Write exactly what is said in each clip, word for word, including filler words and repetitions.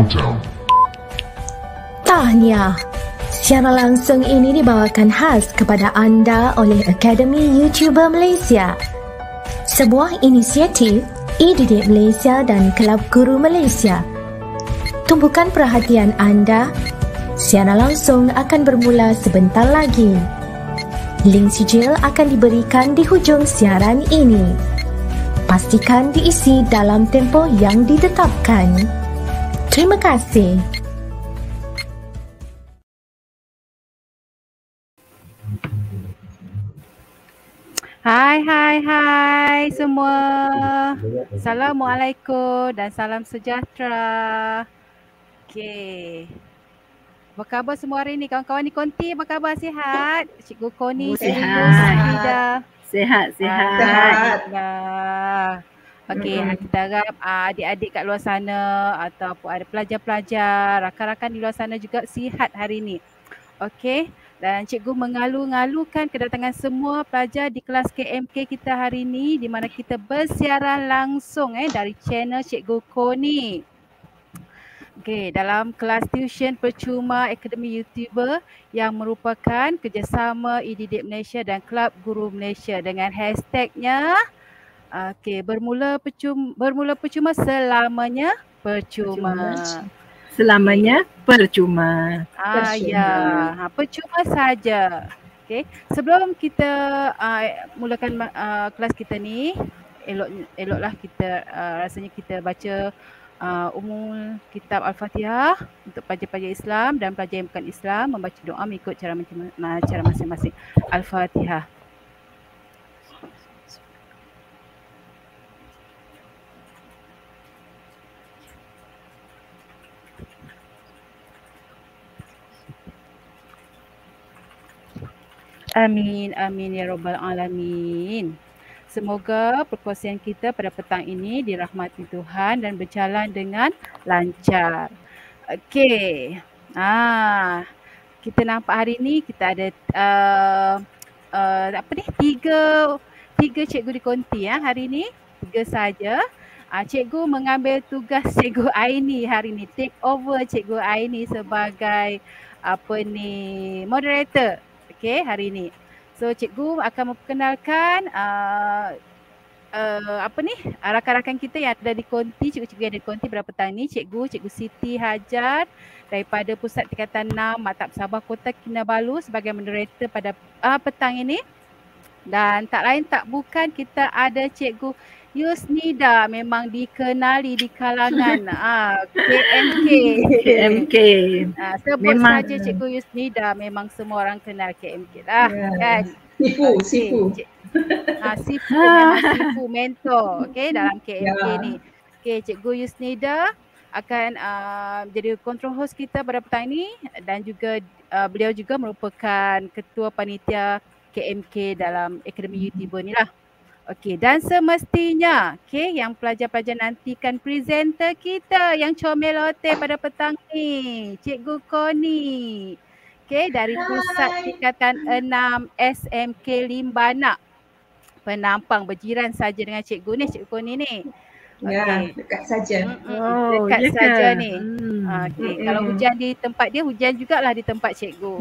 Countdown. Tahniah. Siaran langsung ini dibawakan khas kepada anda oleh Akademi YouTuber Malaysia. Sebuah inisiatif E-Didik Malaysia dan Kelab Guru Malaysia. Tumpukan perhatian anda. Siaran langsung akan bermula sebentar lagi. Link sijil akan diberikan di hujung siaran ini. Pastikan diisi dalam tempoh yang ditetapkan. Terima kasih. Hai, hai, hai semua. Assalamualaikum dan salam sejahtera. Okey. Apa khabar semua hari ni? Kawan-kawan di konti apa khabar? Sihat? Cikgu Koni, Oh, Cikgu sihat. Yusnida. Sehat, sehat. Alhamdulillah. Okey, Mm-mm. kita harap uh, adik-adik kat luar sana ataupun ada pelajar-pelajar, rakan-rakan di luar sana juga sihat hari ni. Okey. Dan cikgu mengalu-ngalukan kedatangan semua pelajar di kelas K M K kita hari ini di mana kita bersiaran langsung eh dari channel Cikgu Koni. Okey, dalam kelas tuition percuma Akademi YouTuber yang merupakan kerjasama E-Didik Malaysia dan Kelab Guru Malaysia dengan hashtagnya okey, bermula percuma bermula percuma selamanya percuma. Selamanya percuma. Ah ya, ha, percuma saja. Okey, sebelum kita uh, mulakan uh, kelas kita ni, elok eloklah kita uh, rasanya kita baca uh, umum kitab Al-Fatihah untuk pelajar-pelajar Islam dan pelajar yang bukan Islam membaca doa mengikut cara macam cara masing-masing. Al-Fatihah. Amin, amin ya rabbal alamin. Semoga perkongsian kita pada petang ini dirahmati Tuhan dan berjalan dengan lancar. Okey. Ah, kita nampak hari ni kita ada uh, uh, apa ni? Tiga tiga cikgu di konti ya hari ni. Tiga saja. Ah, cikgu mengambil tugas Cikgu Aini hari ni. Take over Cikgu Aini sebagai apa ni? Moderator. Okey, hari ini. So cikgu akan memperkenalkan uh, uh, apa ni rakan-rakan kita yang ada di konti, cikgu-cikgu yang ada di konti pada petang ni. Cikgu, Cikgu Siti Hajar daripada Pusat Tingkatan enam Maktab Sabah Kota Kinabalu sebagai moderator pada uh, petang ini. Dan tak lain tak bukan kita ada Cikgu Yusnida, memang dikenali di kalangan ah, K M K. K M K. Ah, sebut Memang. saja Cikgu Yusnida, memang semua orang kenal K M K lah Ya. kan. Sifu, Okey, sifu. Cik- Ah, Sifu, memang Sifu mentor okey dalam K M K Ya. ni. Okey, Cikgu Yusnida akan uh, jadi control host kita pada petang ini dan juga uh, beliau juga merupakan ketua panitia K M K dalam Akademi YouTuber ni lah. Okey, dan semestinya okey yang pelajar-pelajar nantikan presenter kita yang comelote pada petang ni, Cikgu Koni. Okey, dari Pusat Tingkatan enam S M K Limbana. Penampang berjiran saja dengan cikgu ni, Cikgu Koni ni. Ya, Okey. dekat saja. Oh, Dekat ya ke? saja ni. Hmm. Ah, okey, Mm-mm. kalau hujan di tempat dia, hujan jugalah di tempat cikgu.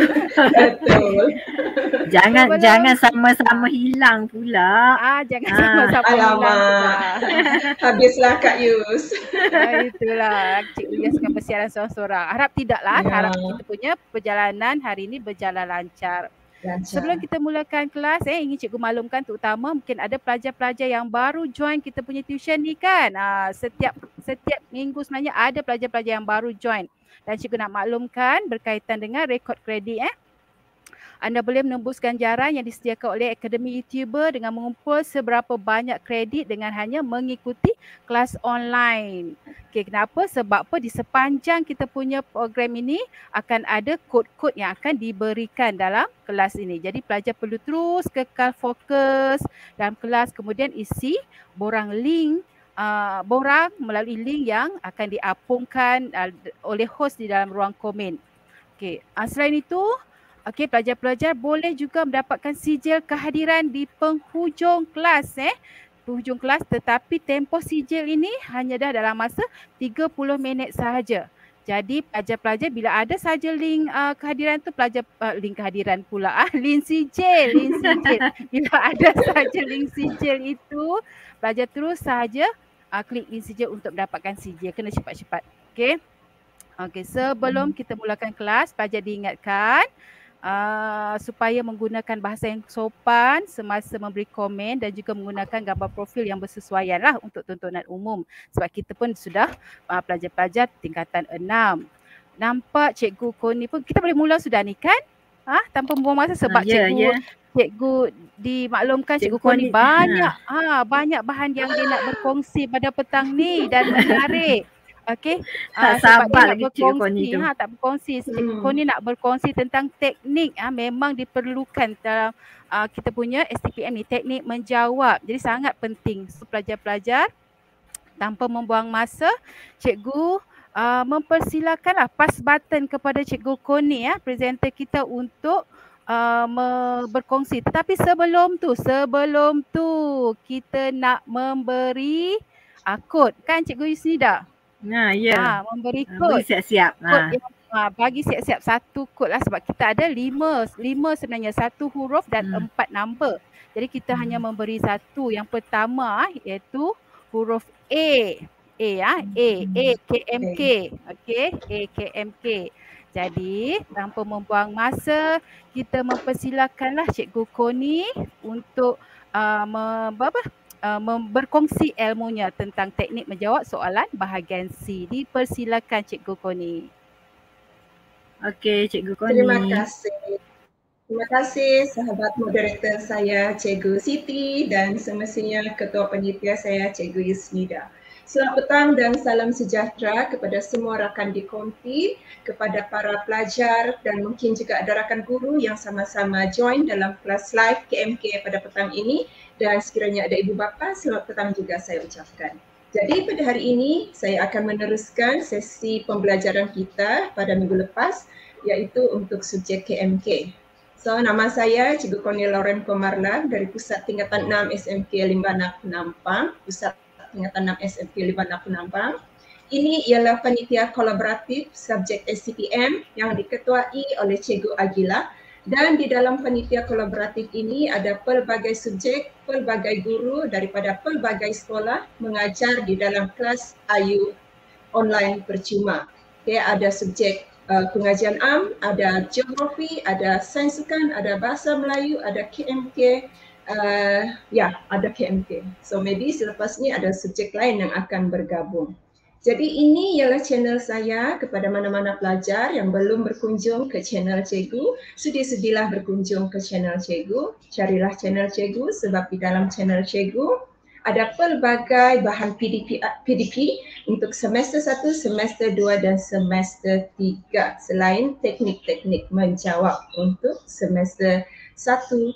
Betul. Jangan Sebelum- jangan sama-sama hilang pula. ah, jangan Ah, sama-sama hilang Alamak. pula. Habislah Kak Yus. Ah, itulah cikgu Yus akan bersiaran seorang-seorang. Harap tidaklah, Ya. harap kita punya perjalanan hari ini berjalan lancar. Lancar. Sebelum kita mulakan kelas, eh ingin cikgu maklumkan terutama mungkin ada pelajar-pelajar yang baru join kita punya tuition ni kan. Ah, setiap setiap minggu sebenarnya ada pelajar-pelajar yang baru join. Dan cikgu nak maklumkan berkaitan dengan rekod kredit eh. Anda boleh menembus ganjaran yang disediakan oleh Akademi YouTuber dengan mengumpul seberapa banyak kredit dengan hanya mengikuti kelas online. Okey, kenapa? Sebab apa? Di sepanjang kita punya program ini akan ada kod-kod yang akan diberikan dalam kelas ini. Jadi pelajar perlu terus kekal fokus dalam kelas, kemudian isi borang link uh, borang melalui link yang akan diapungkan uh, oleh host di dalam ruang komen. Okey, uh, selain itu okey, pelajar-pelajar boleh juga mendapatkan sijil kehadiran di penghujung kelas eh. penghujung kelas, tetapi tempoh sijil ini hanya dah dalam masa tiga puluh minit sahaja. Jadi pelajar-pelajar bila ada saja link uh, kehadiran tu, pelajar uh, link kehadiran pula ah link sijil, link sijil. Bila ada saja link sijil itu, pelajar terus saja uh, klik link sijil untuk mendapatkan sijil. Kena cepat-cepat. Okey. Okey, sebelum kita mulakan kelas, pelajar diingatkan Uh, supaya menggunakan bahasa yang sopan semasa memberi komen dan juga menggunakan gambar profil yang bersesuaian lah untuk tontonan umum. Sebab kita pun sudah uh, pelajar-pelajar tingkatan enam. Nampak Cikgu Koni pun, kita boleh mula sudah ni kan? Ha? Tanpa membuang masa sebab Ah, ya, cikgu, ya. cikgu dimaklumkan Cikgu, Cikgu Koni Koni, banyak ha, banyak bahan yang dia nak berkongsi pada petang ni dan menarik. Okey, uh, Tak sebab dia sabar nak lagi Cikgu Koni berkongsi, tu. ha, tak berkongsi. Cikgu Hmm. Koni nak berkongsi tentang teknik, ha, memang diperlukan dalam uh, kita punya S T P M ni, teknik menjawab. Jadi sangat penting. So pelajar-pelajar, tanpa membuang masa, cikgu uh, mempersilakanlah pass button kepada Cikgu Koni ya, presenter kita untuk uh, me- berkongsi. Tetapi sebelum tu, sebelum tu kita nak memberi uh, kod kan Cikgu Yusnida? Nah, ya. Ah, memberi Ah, kod. Bagi siap-siap. Kod Ha. yang ah, bagi siap-siap satu kod lah sebab kita ada lima, lima sebenarnya, satu huruf dan Hmm. empat number. Jadi kita Hmm. hanya memberi satu. Yang pertama iaitu huruf A. A ya, A, A K M K. Okey, A K M K. Jadi tanpa membuang masa, kita mempersilakanlah Cikgu Koni untuk uh, me, apa? Uh, mem- berkongsi ilmunya tentang teknik menjawab soalan bahagian C. Dipersilakan Cikgu Koni. Okey, Cikgu Koni. Terima kasih. Terima kasih sahabat moderator saya Cikgu Siti dan semestinya Ketua Panitia saya Cikgu Yusnida. Selamat petang dan salam sejahtera kepada semua rakan di konti, kepada para pelajar dan mungkin juga ada rakan guru yang sama-sama join dalam kelas live K M K pada petang ini, dan sekiranya ada ibu bapa, selamat petang juga saya ucapkan. Jadi pada hari ini saya akan meneruskan sesi pembelajaran kita pada minggu lepas, iaitu untuk subjek K M K. So nama saya Cikgu Koni Lauren Komarla dari Pusat Tingkatan enam S M K Limbanak Penampang, Pusat Tingkatan enam S M K Limbanak Penampang. Ini ialah panitia kolaboratif subjek S C P M yang diketuai oleh Cikgu Agila, dan di dalam panitia kolaboratif ini ada pelbagai subjek, pelbagai guru daripada pelbagai sekolah mengajar di dalam kelas I U online percuma. Okay, ada subjek uh, pengajian am, ada geografi, ada sains sukan, ada bahasa Melayu, ada K M K, uh, ya ada K M K. So maybe selepas ni ada subjek lain yang akan bergabung. Jadi ini ialah channel saya kepada mana-mana pelajar yang belum berkunjung ke channel Cikgu, sudi-sudilah berkunjung ke channel Cikgu. Carilah channel Cikgu sebab di dalam channel Cikgu ada pelbagai bahan P D P, P D P untuk semester satu, semester dua dan semester tiga, selain teknik-teknik menjawab untuk semester satu,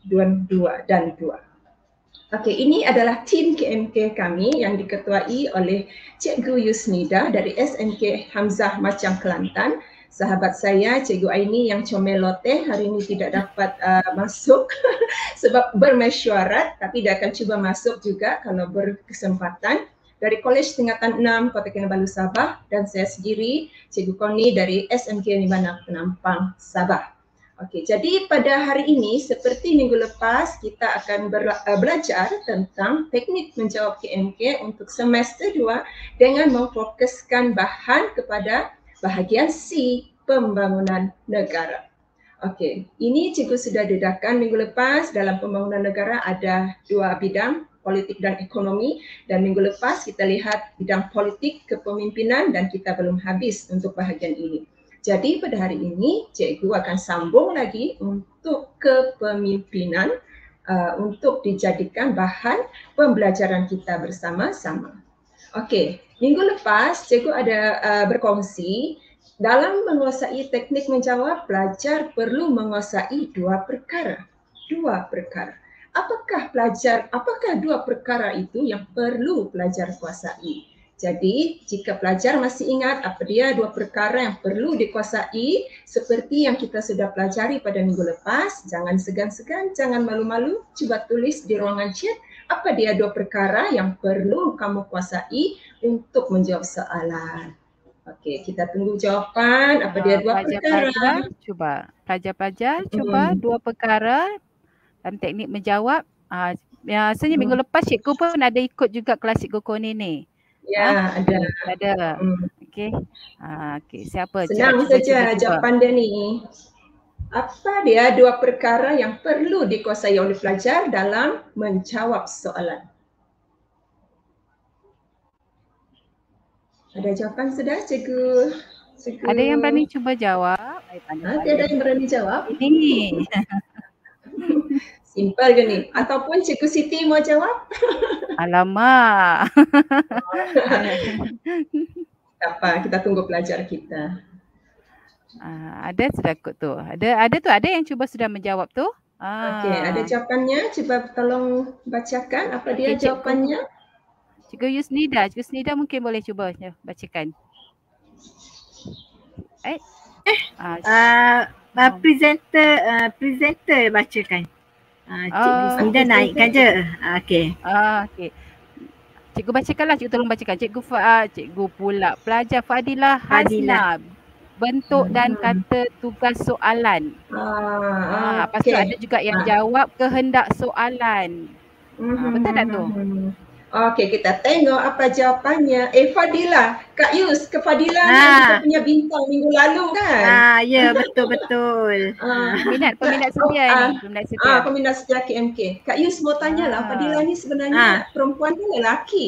dua dan dua. Okey, ini adalah tim K M K kami yang diketuai oleh Cikgu Yusnida dari S M K Hamzah Macang Kelantan. Sahabat saya Cikgu Aini yang comel loteh hari ini tidak dapat uh, masuk sebab bermesyuarat, tapi dia akan cuba masuk juga kalau berkesempatan. Dari Kolej Tingkatan enam Kota Kinabalu Sabah, dan saya sendiri Cikgu Koni dari S M K Limbanak Penampang Sabah. Okey, jadi pada hari ini seperti minggu lepas kita akan ber, uh, belajar tentang teknik menjawab K M K untuk semester dua dengan memfokuskan bahan kepada bahagian C, pembangunan negara. Okey, ini cikgu sudah dedahkan minggu lepas. Dalam pembangunan negara ada dua bidang, politik dan ekonomi, dan minggu lepas kita lihat bidang politik, kepemimpinan, dan kita belum habis untuk bahagian ini. Jadi pada hari ini cikgu akan sambung lagi untuk kepemimpinan uh, untuk dijadikan bahan pembelajaran kita bersama-sama. Okey, minggu lepas cikgu ada uh, berkongsi dalam menguasai teknik menjawab, pelajar perlu menguasai dua perkara. Dua perkara. Apakah pelajar, apakah dua perkara itu yang perlu pelajar kuasai? Jadi, jika pelajar masih ingat apa dia dua perkara yang perlu dikuasai, seperti yang kita sudah pelajari pada minggu lepas, jangan segan-segan, jangan malu-malu, cuba tulis di ruangan chat Apa dia dua perkara yang perlu kamu kuasai untuk menjawab soalan? Okey, kita tunggu jawapan. Apa dia Ah, dua perkara? Pelajar-pelajar cuba. Pelajar-pelajar cuba Hmm. dua perkara dalam teknik menjawab. Ah, biasanya minggu Hmm. lepas cikgu pun ada ikut juga kelas cikgu Koni ni. Ya, ada. Ada. Hmm. Okey. Ah, okey, siapa? Senang Cuba, cuba, saja cuba, cuba. jawapan dia ni. Apa dia dua perkara yang perlu dikuasai oleh pelajar dalam menjawab soalan? Ada jawapan sudah, cikgu? Cikgu. Ada yang berani cuba jawab? Ay, Ha, ada yang berani jawab? Ini. Simple ke ni? Ataupun Cikgu Siti mau jawab? Alamak. Tak apa, kita tunggu pelajar kita. Ah, ada sudah kot tu. Ada ada tu ada yang cuba sudah menjawab tu. Ah. Okey, ada jawapannya. Cuba tolong bacakan apa dia Okey, cikgu. jawapannya. Cikgu Yusnida, Cikgu Yusnida mungkin boleh cuba ya, bacakan. Eh. Eh. Ah, Uh, uh, presenter uh, presenter bacakan. Uh, Cikgu Oh, Yusnida naikkan je. Uh, Okey. ah, okey. Cikgu bacakanlah, cikgu tolong bacakan. Cikgu Fa, uh, cikgu pula. Pelajar Fadilah Fadilah. Hasna. Bentuk dan Hmm. kata tugas soalan. Ah, Ah, lepas tu okey. ada juga yang Ah. jawab kehendak soalan. Ah, betul tak tu? Okey, kita tengok apa jawapannya. Eh, Fadilah. Kak Yus, ke Fadilah ni Ah. kita punya bintang minggu lalu kan? Ah, ya, betul-betul. Ah. Peminat, peminat setia Oh, ah. ni. Peminat setia. Ah, peminat setia K M K. Kak Yus mau tanya lah, Ah. Fadilah ni sebenarnya Ah. perempuan ke lelaki?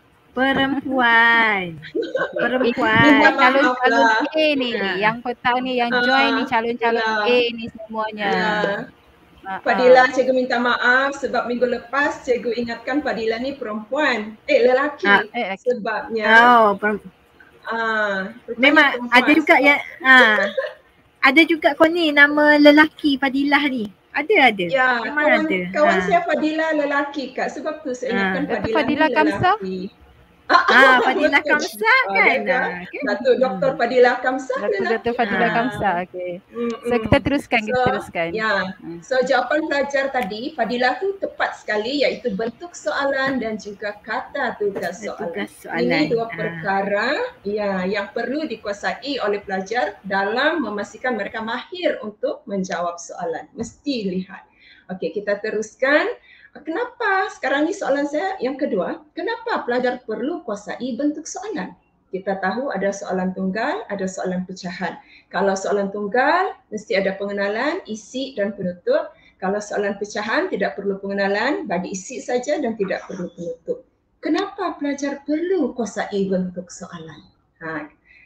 Perempuan. Minta Perempuan. maaf Calon-calon lah. A ni, Ah. yang petang ni, yang Ah, join ni calon-calon ya. A ni semuanya. Ya. Ah, Fadilah, ah. cikgu minta maaf sebab minggu lepas cikgu ingatkan Fadilah ni perempuan. Eh, lelaki. Ah. Eh, lelaki. Sebabnya Oh, perempuan. ah, rupanya Memang perempuan. ada juga yang ah. Ada juga kau ni nama lelaki Fadilah ni. Ada ada. Ya, Memang kawan, ada. kawan Ah. saya Fadilah lelaki Kak. Sebab tu saya ingatkan Dato' Fadilah, Fadilah ni Kamsah? lelaki. Ah, Fadilah betul. Kamsah Ah, kan. dia Ah, okay. Datuk Doktor Fadilah Kamsah Dato' lelaki. Dato' Fadilah Ah. Kamsah. Okey. Mm-mm. So kita teruskan, kita So, teruskan. Ya. Hmm. So jawapan pelajar tadi, Fadilah tu tepat sekali iaitu bentuk soalan dan juga kata tugas soalan. Tugas soalan. Ini dua Ah. perkara ya yang perlu dikuasai oleh pelajar dalam memastikan mereka mahir untuk menjawab soalan. Mesti lihat. Okey, kita teruskan. Kenapa sekarang ni soalan saya yang kedua, kenapa pelajar perlu kuasai bentuk soalan? Kita tahu ada soalan tunggal, ada soalan pecahan. Kalau soalan tunggal, mesti ada pengenalan, isi dan penutup. Kalau soalan pecahan, tidak perlu pengenalan, bagi isi saja dan tidak perlu penutup. Kenapa pelajar perlu kuasai bentuk soalan? Ha,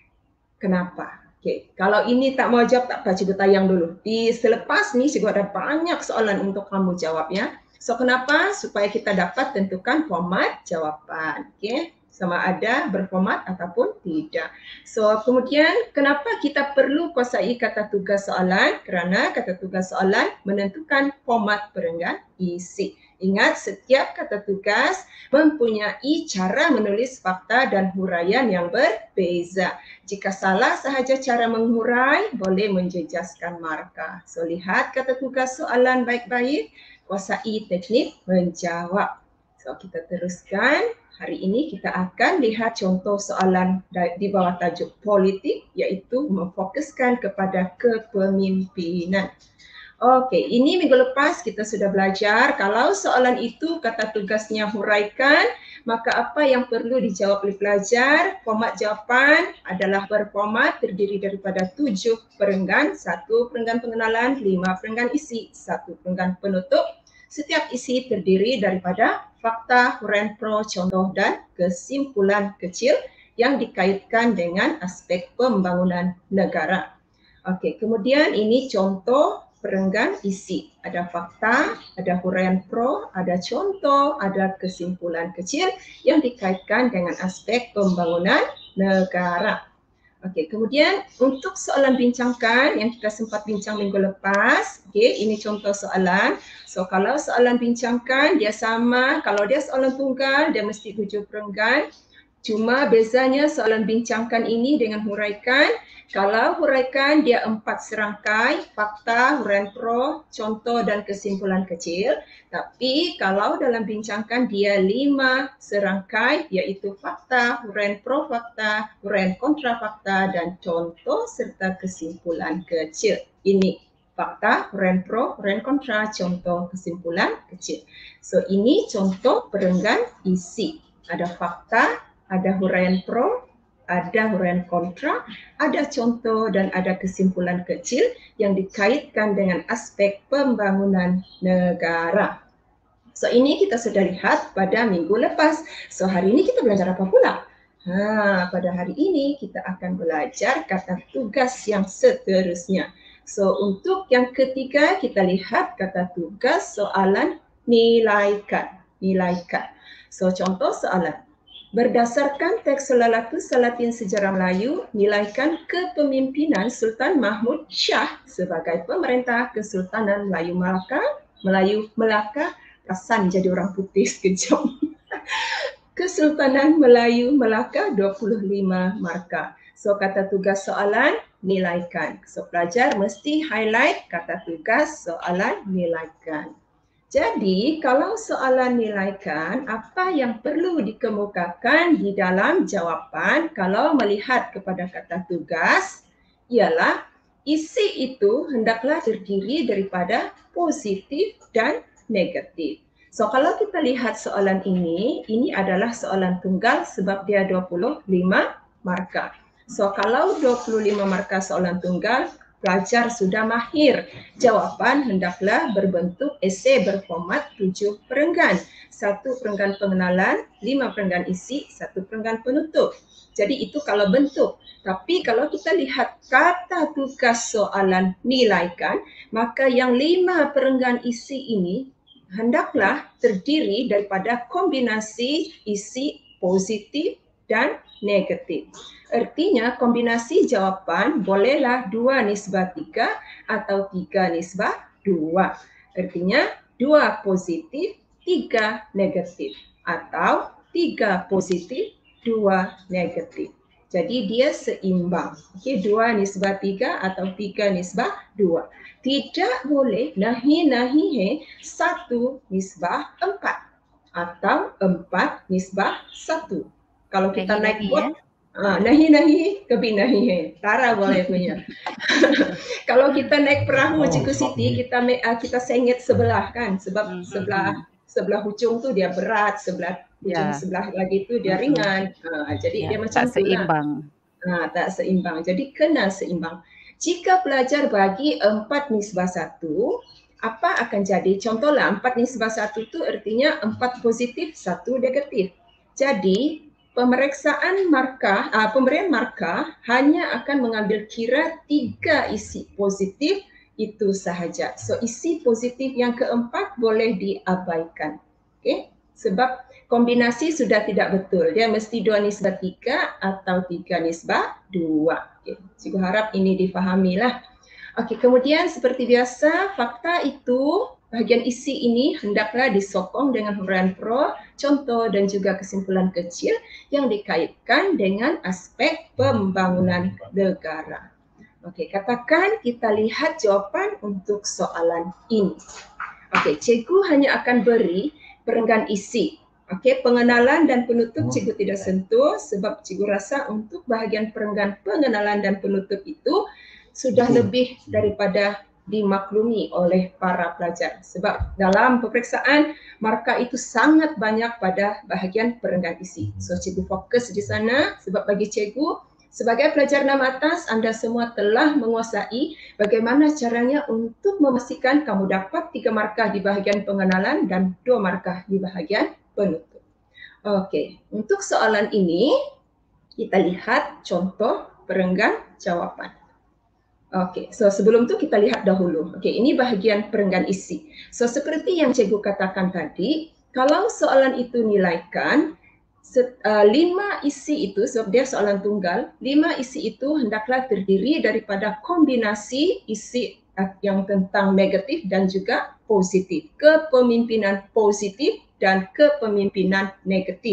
kenapa? Okay. Kalau ini tak mau jawab, tak apa, cikgu tayang dulu. Di selepas ni, cikgu ada banyak soalan untuk kamu jawab ya. So, kenapa? Supaya kita dapat tentukan format jawapan. Okay. Sama ada berformat ataupun tidak. So, kemudian kenapa kita perlu kuasai kata tugas soalan? Kerana kata tugas soalan menentukan format perenggan isi. Ingat, setiap kata tugas mempunyai cara menulis fakta dan huraian yang berbeza. Jika salah sahaja cara menghurai, boleh menjejaskan markah. So, lihat kata tugas soalan baik-baik, kuasai teknik menjawab. So, kita teruskan. Hari ini kita akan lihat contoh soalan di bawah tajuk politik, iaitu memfokuskan kepada kepemimpinan. Okey, ini minggu lepas kita sudah belajar kalau soalan itu kata tugasnya huraikan, maka apa yang perlu dijawab oleh pelajar? Format jawapan adalah berformat terdiri daripada tujuh perenggan, satu perenggan pengenalan, lima perenggan isi, satu perenggan penutup. Setiap isi terdiri daripada fakta, huraian pro, contoh dan kesimpulan kecil yang dikaitkan dengan aspek pembangunan negara. Okey, kemudian ini contoh perenggan isi. Ada fakta, ada huraian pro, ada contoh, ada kesimpulan kecil yang dikaitkan dengan aspek pembangunan negara. Okey, kemudian untuk soalan bincangkan yang kita sempat bincang minggu lepas, okey, ini contoh soalan. So kalau soalan bincangkan dia sama, kalau dia soalan tunggal dia mesti tujuh perenggan. Cuma bezanya soalan bincangkan ini dengan huraikan. Kalau huraikan dia empat serangkai, fakta, huraian pro, contoh dan kesimpulan kecil. Tapi kalau dalam bincangkan dia lima serangkai iaitu fakta, huraian pro fakta, huraian kontra fakta dan contoh serta kesimpulan kecil. Ini fakta, huraian pro, huraian kontra, contoh, kesimpulan kecil. So ini contoh perenggan isi. Ada fakta, ada huraian pro, ada huraian kontra, ada contoh dan ada kesimpulan kecil yang dikaitkan dengan aspek pembangunan negara. So ini kita sudah lihat pada minggu lepas. So hari ini kita belajar apa pula? Ha, pada hari ini kita akan belajar kata tugas yang seterusnya. So untuk yang ketiga kita lihat kata tugas soalan nilaikan. Nilaikan. So contoh soalan. Berdasarkan teks Lalatu Salatin Sejarah Melayu, nilaikan kepemimpinan Sultan Mahmud Shah sebagai pemerintah Kesultanan Melayu Melaka, Melayu Melaka, rasan jadi orang putih sekejap. Kesultanan Melayu Melaka dua puluh lima markah. So kata tugas soalan, nilaikan. So pelajar mesti highlight kata tugas soalan nilaikan. Jadi, kalau soalan nilaikan, apa yang perlu dikemukakan di dalam jawapan kalau melihat kepada kata tugas ialah isi itu hendaklah terdiri daripada positif dan negatif. So, kalau kita lihat soalan ini, ini adalah soalan tunggal sebab dia dua puluh lima markah. So, kalau dua puluh lima markah soalan tunggal, pelajar sudah mahir. Jawapan hendaklah berbentuk esei berformat tujuh perenggan. Satu perenggan pengenalan, lima perenggan isi, satu perenggan penutup. Jadi itu kalau bentuk. Tapi kalau kita lihat kata tugas soalan nilaikan, maka yang lima perenggan isi ini hendaklah terdiri daripada kombinasi isi positif dan negatif. Artinya kombinasi jawapan bolehlah dua nisbah tiga atau tiga nisbah dua. Artinya dua positif, tiga negatif. Atau tiga positif, dua negatif. Jadi dia seimbang. Okey, dua nisbah tiga atau tiga nisbah dua. Tidak boleh nahi-nahi he satu nisbah empat. Atau empat nisbah satu. Kalau kita naik bot, Ah, nahi-nahi ke binahi. Tara boleh punya. Kalau kita naik perahu Cikgu Siti, kita uh, kita sengit sebelah kan, sebab mm-hmm. sebelah sebelah hujung tu dia berat, sebelah hujung yeah. sebelah lagi tu dia ringan. Uh, jadi yeah. dia macam tak seimbang. Uh, tak seimbang. Jadi kena seimbang. Jika pelajar bagi empat nisbah satu, apa akan jadi? Contohlah empat nisbah satu tu artinya empat positif, satu negatif. Jadi pemeriksaan markah, uh, pemberian markah hanya akan mengambil kira tiga isi positif itu sahaja. So isi positif yang keempat boleh diabaikan. Okay? Sebab kombinasi sudah tidak betul. Dia mesti dua nisbah tiga atau tiga nisbah dua. Okay. Cikgu harap ini difahamilah. Okey, kemudian seperti biasa fakta itu bahagian isi ini hendaklah disokong dengan huraian pro, contoh dan juga kesimpulan kecil yang dikaitkan dengan aspek pembangunan negara. Okey, katakan kita lihat jawapan untuk soalan ini. Okey, cikgu hanya akan beri perenggan isi. Okey, pengenalan dan penutup cikgu tidak sentuh sebab cikgu rasa untuk bahagian perenggan pengenalan dan penutup itu sudah lebih daripada dimaklumi oleh para pelajar. Sebab dalam peperiksaan, markah itu sangat banyak pada bahagian perenggan isi. So, cikgu fokus di sana sebab bagi cikgu, sebagai pelajar enam atas, anda semua telah menguasai bagaimana caranya untuk memastikan kamu dapat tiga markah di bahagian pengenalan dan dua markah di bahagian penutup. Okey, untuk soalan ini, kita lihat contoh perenggan jawapan. Okey, so sebelum tu kita lihat dahulu. Okey, ini bahagian perenggan isi. So seperti yang cikgu katakan tadi, kalau soalan itu nilaikan, set, uh, lima isi itu, sebab dia soalan tunggal, lima isi itu hendaklah terdiri daripada kombinasi isi uh, yang tentang negatif dan juga positif. Kepemimpinan positif dan kepemimpinan negatif.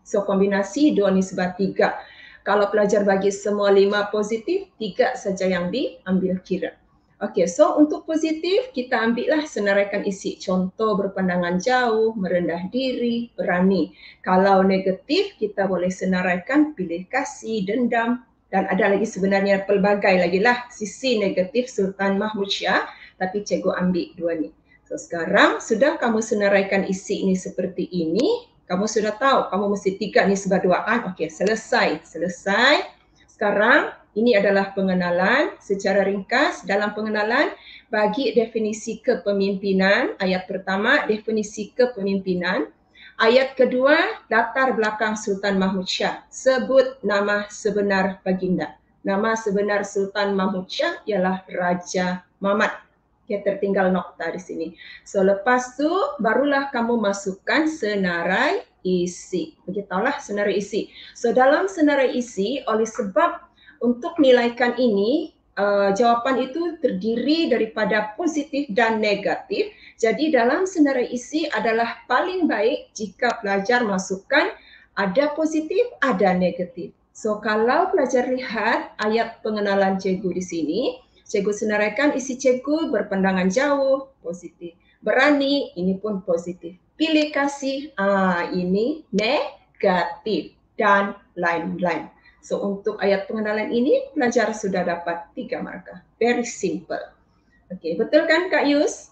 So kombinasi dua nisbah tiga. Kalau pelajar bagi semua lima positif, tiga saja yang diambil kira. Okey, so untuk positif kita ambillah senaraikan isi. Contoh berpandangan jauh, merendah diri, berani. Kalau negatif kita boleh senaraikan pilih kasih, dendam, dan ada lagi sebenarnya pelbagai lagi lah sisi negatif Sultan Mahmud Shah, tapi cikgu ambil dua ni. So sekarang sudah kamu senaraikan isi ini seperti ini, kamu sudah tahu kamu mesti tiga nisbah dua kan? Okey, selesai. Selesai. Sekarang ini adalah pengenalan secara ringkas. Dalam pengenalan bagi definisi kepemimpinan. Ayat pertama definisi kepemimpinan. Ayat kedua latar belakang Sultan Mahmud Shah. Sebut nama sebenar baginda. Nama sebenar Sultan Mahmud Shah ialah Raja Mamat. Okay, tertinggal nokta di sini. So lepas tu barulah kamu masukkan senarai isi. Begitulah senarai isi. So dalam senarai isi oleh sebab untuk nilaikan ini uh, jawapan itu terdiri daripada positif dan negatif. Jadi dalam senarai isi adalah paling baik jika pelajar masukkan ada positif, ada negatif. So kalau pelajar lihat ayat pengenalan cikgu di sini, cikgu senaraikan isi cikgu berpandangan jauh, positif. Berani, ini pun positif. Pilih kasih, ah, ini negatif. Dan lain-lain. So untuk ayat pengenalan ini, pelajar sudah dapat tiga markah. Very simple. Okey, betul kan Kak Yus?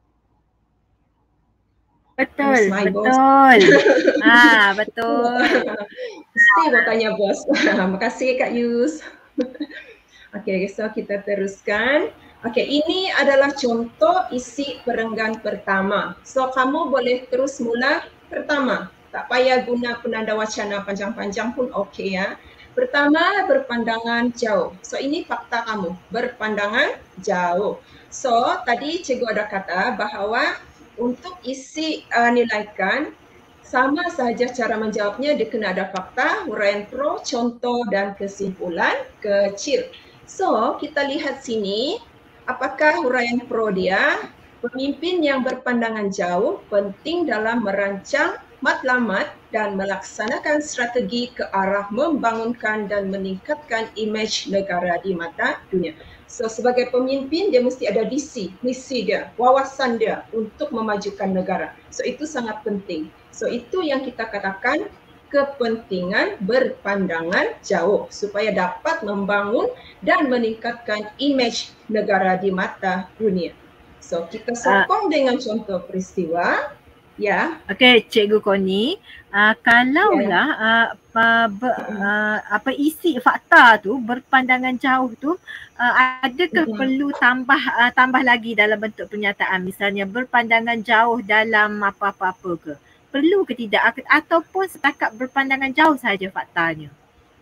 Betul, Yus, my boss. betul. Ah, betul. Mesti bertanya bos. Terima kasih Kak Yus. Okey, so kita teruskan. Okey, ini adalah contoh isi perenggan pertama. So kamu boleh terus mula pertama. Tak payah guna penanda wacana panjang-panjang pun okey ya. Pertama, berpandangan jauh. So ini fakta kamu, berpandangan jauh. So tadi cikgu ada kata bahawa untuk isi uh, nilaikan sama sahaja cara menjawabnya, dia kena ada fakta, huraian pro, contoh dan kesimpulan kecil. So, kita lihat sini, apakah huraian pro dia? Pemimpin yang berpandangan jauh penting dalam merancang matlamat dan melaksanakan strategi ke arah membangunkan dan meningkatkan imej negara di mata dunia. So, sebagai pemimpin, dia mesti ada visi, misi dia, wawasan dia untuk memajukan negara. So, itu sangat penting. So, itu yang kita katakan kepentingan berpandangan jauh supaya dapat membangun dan meningkatkan imej negara di mata dunia. So kita sokong uh, dengan contoh peristiwa. Ya. Okey, Cikgu Connie, uh, kalaulah yeah. uh, apa, uh, apa isi fakta tu berpandangan jauh tu, uh, adakah mm-hmm. perlu tambah uh, tambah lagi dalam bentuk pernyataan, misalnya berpandangan jauh dalam apa-apa-apa ke? Perlu ke tidak, ataupun setakat berpandangan jauh saja faktanya?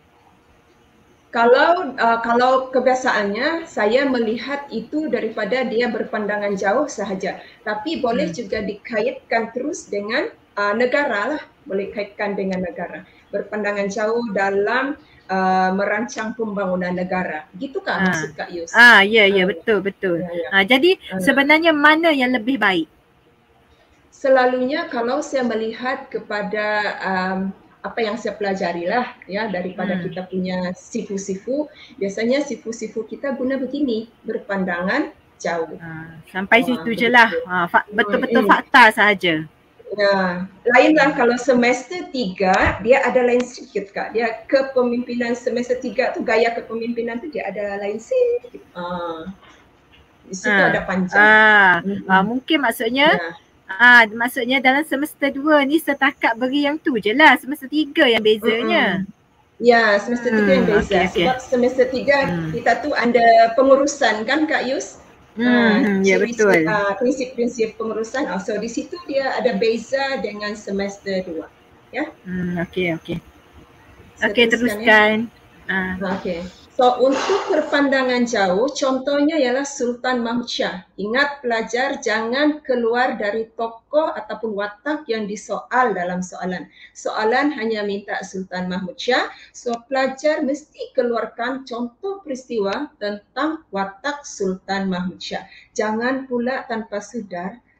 Kalau uh, kalau kebiasaannya saya melihat itu daripada dia berpandangan jauh sahaja, tapi boleh hmm. juga dikaitkan terus dengan uh, negara lah, boleh kaitkan dengan negara. Berpandangan jauh dalam uh, merancang pembangunan negara. Gitukah ah. maksud Kak Yus? Ah ya ya uh, betul betul. Ya, ya. Ah, jadi uh. sebenarnya mana yang lebih baik? Selalunya kalau saya melihat kepada um, apa yang saya pelajari lah ya daripada hmm. kita punya sifu-sifu, biasanya sifu-sifu kita guna begini, berpandangan jauh. Ha, sampai Wah, situ je lah, ha, fa- betul-betul hmm. fakta sahaja. Ya, lainlah kalau semester tiga dia ada lain sedikit Kak. Dia kepemimpinan semester tiga tu, gaya kepemimpinan tu dia ada lain sedikit. Ah, di situ ha. ada panjang. Ah, hmm. ah, mungkin maksudnya. Ya. Ah, maksudnya dalam semester dua ni setakat beri yang tu je lah, semester tiga yang bezanya. Mm-hmm. Ya, semester tiga hmm, yang beza. Okay, okay. Sebab semester tiga hmm. kita tu ada pengurusan kan Kak Yus? Hmm, uh, ya betul. Uh, prinsip-prinsip pengurusan. Oh, so di situ dia ada beza dengan semester dua. Ya? Hmm, okey, okey. Okey, teruskan. Ya? Uh. Okey. So untuk berpandangan jauh, contohnya ialah Sultan Mahmud Shah. Ingat pelajar jangan keluar dari tokoh ataupun watak yang disoal dalam soalan. Soalan hanya minta Sultan Mahmud Shah. So pelajar mesti keluarkan contoh peristiwa tentang watak Sultan Mahmud Shah. Jangan pula tanpa sedar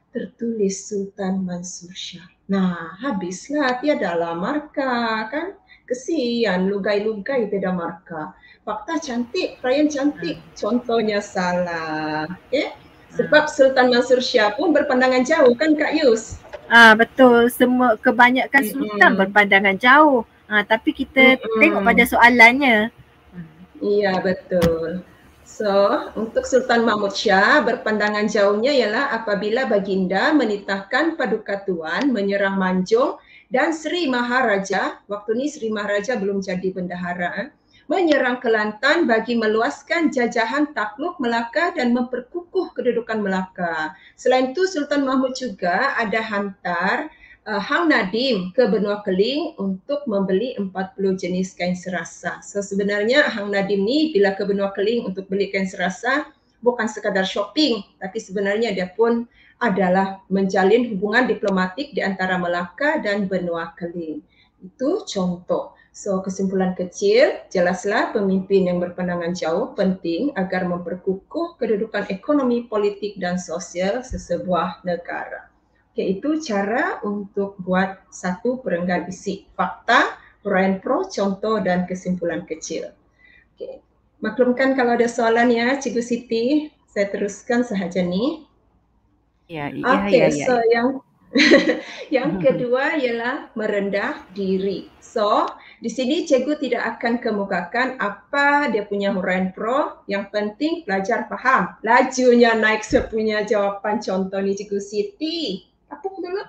tertulis Sultan Mansur Shah. Nah, habislah tiadalah markah kan. Kesian lugai-lugai tiada markah. Fakta cantik, perayaan cantik, contohnya salah. Okay? Sebab Sultan Mansur Shah pun berpandangan jauh kan Kak Yus? Ah betul, semua kebanyakan sultan Mm-mm. berpandangan jauh. Ah tapi kita Mm-mm. tengok pada soalannya. Iya betul. So, untuk Sultan Mahmud Shah berpandangan jauhnya ialah apabila baginda menitahkan Paduka Tuan menyerang Manjung dan Sri Maharaja, waktu ni Sri Maharaja belum jadi bendahara, menyerang Kelantan bagi meluaskan jajahan takluk Melaka dan memperkukuh kedudukan Melaka. Selain itu Sultan Mahmud juga ada hantar uh, Hang Nadim ke benua Keling untuk membeli empat puluh jenis kain serasa. So sebenarnya Hang Nadim ni bila ke benua Keling untuk beli kain serasa bukan sekadar shopping, tapi sebenarnya dia pun adalah menjalin hubungan diplomatik di antara Melaka dan benua Keling. Itu contoh. So kesimpulan kecil, jelaslah pemimpin yang berpandangan jauh penting agar memperkukuh kedudukan ekonomi, politik dan sosial sesebuah negara. Okay, itu cara untuk buat satu perenggan isi fakta, huraian pro, contoh dan kesimpulan kecil. Okay. Maklumkan kalau ada soalan ya Cikgu Siti, saya teruskan sahaja ni. Ya, ya, Okay, ya, ya. so yang yang kedua ialah merendah diri. So, di sini cikgu tidak akan kemukakan apa dia punya huraian pro. Yang penting pelajar faham. Lajunya naik sepunya jawapan contoh ni Cikgu Siti. Apa dulu?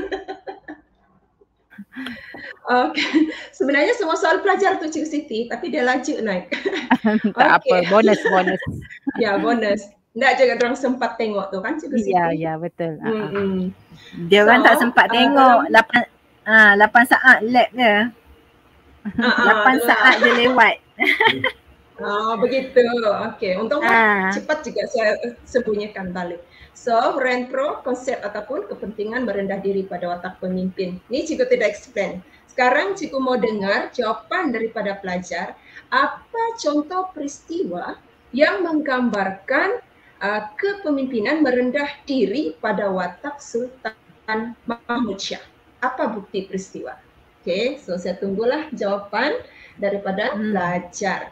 Okay. Sebenarnya semua soal pelajar tu Cikgu Siti, tapi dia laju naik. Tak Okay. apa, bonus, bonus. Ya, bonus. Tak juga orang sempat tengok tu kan Cikgu Siti? Ya, ya, betul. Ah, ah. Hmm. Dia orang So, tak sempat uh, tengok dalam- lapan ah lapan saat lab dia. Ah, ah, lapan itulah. saat dia lewat. Ah, begitu. Okey, untung Ah. cepat juga saya sembunyikan balik. So, huraian pro, konsep ataupun kepentingan merendah diri pada watak pemimpin. Ni cikgu tidak explain. Sekarang cikgu mau dengar jawapan daripada pelajar. Apa contoh peristiwa yang menggambarkan uh, kepemimpinan merendah diri pada watak Sultan Mahmud Shah? Apa bukti peristiwa? Okey, so saya tunggulah jawapan daripada Hmm. pelajar.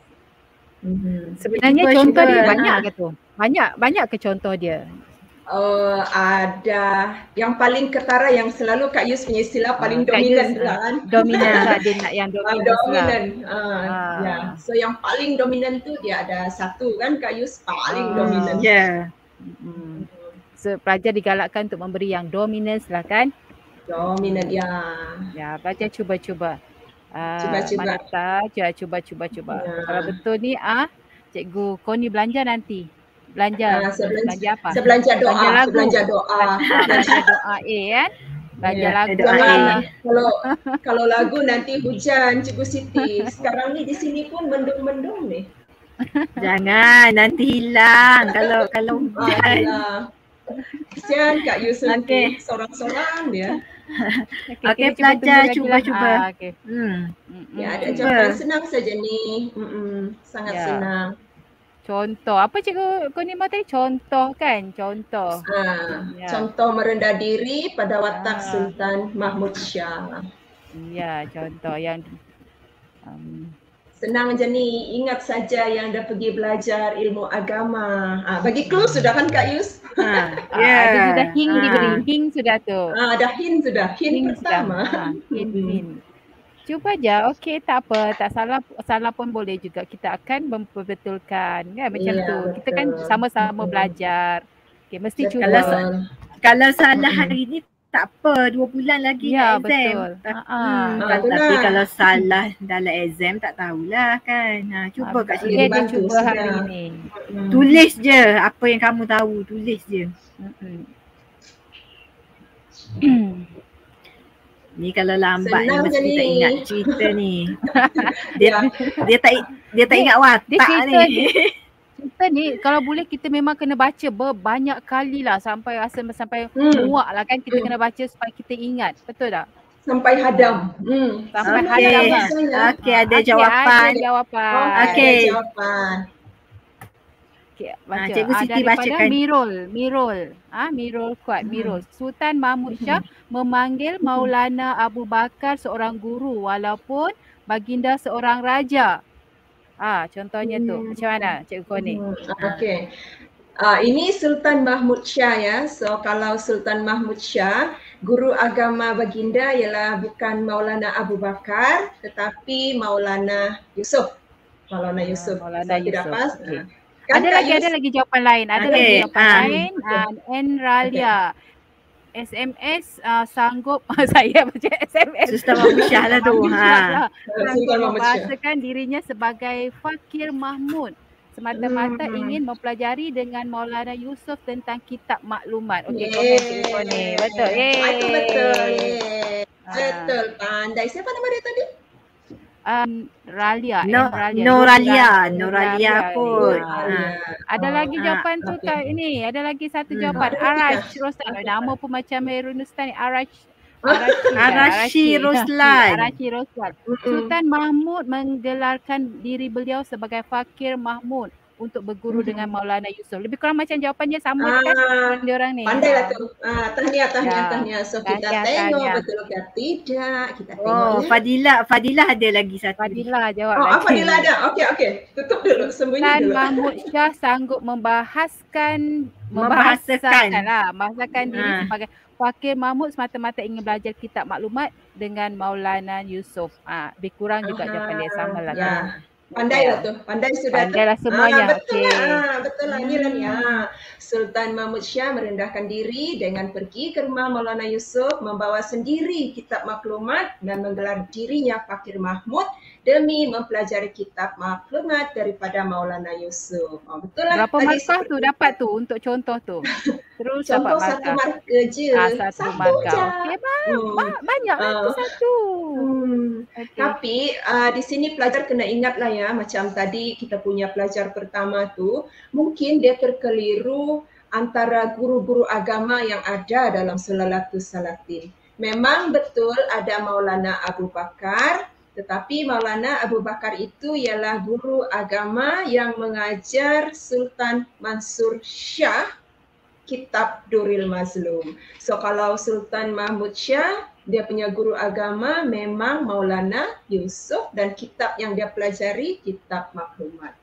Hmm. Sebenarnya Cuba, contoh cuba. dia Ah. banyak ke tu? Banyak, banyak ke contoh dia? Uh, ada yang paling ketara yang selalu Kak Yus punya istilah paling Ah, Kak dominan Yus, pula ah, kan. Dominan lah, dia nak yang Ah, dominan lah. dominan. Ah, Ah. ya. So yang paling dominan tu dia ada satu kan Kak Yus paling Ah. dominan. Ya. Hmm. So, pelajar digalakkan untuk memberi yang dominan lah kan? Dominan ya. Ya, pelajar cuba-cuba. Ah, Cuba-cuba. Manata, cuba cuba cuba cuba. Ya. Kalau betul ni ah, cikgu kau ni belanja nanti. Belanja. Ah, saya belanja, belanja apa? saya belanja doa, Belanja saya lagu. belanja doa. Ah, belanja doa A kan? Belanja Ya, lagu. doa A. Jangan kalau kalau lagu nanti hujan Cikgu Siti. Sekarang ni di sini pun mendung-mendung ni. Jangan nanti hilang kalau kalau hujan. Alah. Kesian Kak Yusuf Okey. ni, sorang-sorang dia. Okey, kita cuba pelajar, tunggu lagi cuba, lah. cuba. Ah, okay. Hmm. Mm-mm. Ya, ada Cuba. jawapan senang saja ni. Mm-mm, sangat Ya. senang. Contoh. Apa cikgu kau ni mau tadi? Contoh kan? Contoh. Ah, Ya. Contoh merendah diri pada watak Ah. Sultan Mahmud Shah. Ya, contoh yang um, Senang je ni, ingat saja yang dah pergi belajar ilmu agama. Ah, bagi clue sudah kan Kak Yus? Ha. ah, Ya. ada sudah hing Ah. diberi. Hing sudah tu. Ah, dah hint sudah, hint Hint pertama. sudah. Ah, hint, Mm-mm. hint. Cuba je. Okey, tak apa. Tak salah salah pun boleh juga. Kita akan memperbetulkan kan macam Ya, tu. Kita kan betul. sama-sama Mm-mm. belajar. Okey, mesti Betul. cuba. Kalau sa- Kalau salah Mm-mm. hari ni tak apa, dua bulan lagi Ya, nak exam. betul. Ta- Ah, hmm, ah. kalau- Itulah. tapi kalau salah dalam exam tak tahulah kan. Ha, cuba Ah, kat boleh sini. Boleh dia bantu cuba sudah. hari ni. Mm. Tulis je apa yang kamu tahu, tulis je. Mm-mm. Ni kalau lambat ni Senang je mesti ni. tak ingat cerita ni. Dia Ya. dia tak i- dia tak Dia- ingat watak dia cerita ni. Kita ni kalau boleh kita memang kena baca berbanyak kali lah sampai rasa sampai Hmm. muak lah kan kita Hmm. kena baca supaya kita ingat. Betul tak? Sampai hadam. Hmm. Sampai Sama hadam lah lah. rasanya. Okey, ada Okey, jawapan. Ada jawapan. Okey, Okey. ada jawapan. Okay, baca. Cikgu Ah, Siti daripada bacakan. Mirul, Mirul. Ah, Mirul kuat, Mirul. Sultan Mahmud Shah memanggil Maulana Abu Bakar seorang guru walaupun baginda seorang raja. Ah, contohnya tu. Macam mana Cikgu Koni? Hmm, Okey. Uh, ini Sultan Mahmud Shah ya. So kalau Sultan Mahmud Shah, guru agama baginda ialah bukan Maulana Abu Bakar tetapi Maulana Yusuf. Maulana Yusuf. Maulana so, tidak Yusuf. pas. Okay. Uh, kan Ada Kak lagi, Yus? ada lagi jawapan lain. Ada Okey, lagi jawapan ah. lain. Uh, N. Ralia. S M S uh, sanggup saya baca S M S. Sultan Mahmud Shah lah tu. Mahmud Ha. Shah lah. Sultan Sanggup Mahmud Shah. membahasakan dirinya sebagai Fakir Mahmud semata-mata Hmm. ingin mempelajari dengan Maulana Yusuf tentang kitab maklumat. Okey, Yeay. komen Cikgu Koni. Betul. Yeay. Ah, Itu betul. Yeay. Ah. Betul, pandai. Siapa nama dia tadi? Um, Ralia. No, N. Ralia. Noralia, Noralia. Noralia kot. Ah. Ha. Ada lagi Ah, jawapan tu okey. tak ini? Ada lagi satu Hmm. jawapan. Ah, Arash Roslan. Nama pun macam Herunustan ni. Arash. Arashi Roslan. Arashi Roslan. Mm-mm. Sultan Mahmud menggelarkan diri beliau sebagai Fakir Mahmud untuk berguru Mhm. dengan Maulana Yusuf. Lebih kurang macam jawapannya sama Ah, kan dia orang ni. Pandai lah Ah. tu. Ah, tahniah, tahniah, Ya. tahniah. So kita Tahniah, tengok tahniah. betul ke tidak. Kita tengok Oh, ya. Fadilah, Fadilah ada lagi satu. Fadilah jawab Oh, lagi. apa dia ada? Okey, okey. Tutup dulu, sembunyi Sultan dulu. Mahmud Shah sanggup membahaskan Membahasakan. membahasakan lah, membahasakan diri Ha. sebagai Fakir Mahmud semata-mata ingin belajar kitab maklumat dengan Maulana Yusuf. Ah, lebih kurang juga jawapan dia sama lah. Ya. tu. Pandai lah tu. Pandai sudah tu. Pandailah semuanya. Ah, betul Okey. lah. Ah, betul lah. Inilah ni. Ah. Sultan Mahmud Shah merendahkan diri dengan pergi ke rumah Maulana Yusuf, membawa sendiri kitab maklumat dan menggelar dirinya Fakir Mahmud demi mempelajari kitab maklumat daripada Maulana Yusuf. Oh, betul lah. Berapa Tadi markah seperti- tu dapat tu untuk contoh tu? Terus Contoh dapat satu markah. markah je. Ah, satu markah. je. Okey, ba- Hmm. ba- banyak lah tu Ah. satu. Hmm. Okey. Tapi uh, di sini pelajar kena ingatlah ya, macam tadi kita punya pelajar pertama tu, mungkin dia terkeliru antara guru-guru agama yang ada dalam Sulalatus Salatin. Memang betul ada Maulana Abu Bakar, tetapi Maulana Abu Bakar itu ialah guru agama yang mengajar Sultan Mansur Shah kitab Durrul Mazlum. So kalau Sultan Mahmud Shah, dia punya guru agama memang Maulana Yusuf dan kitab yang dia pelajari kitab maklumat.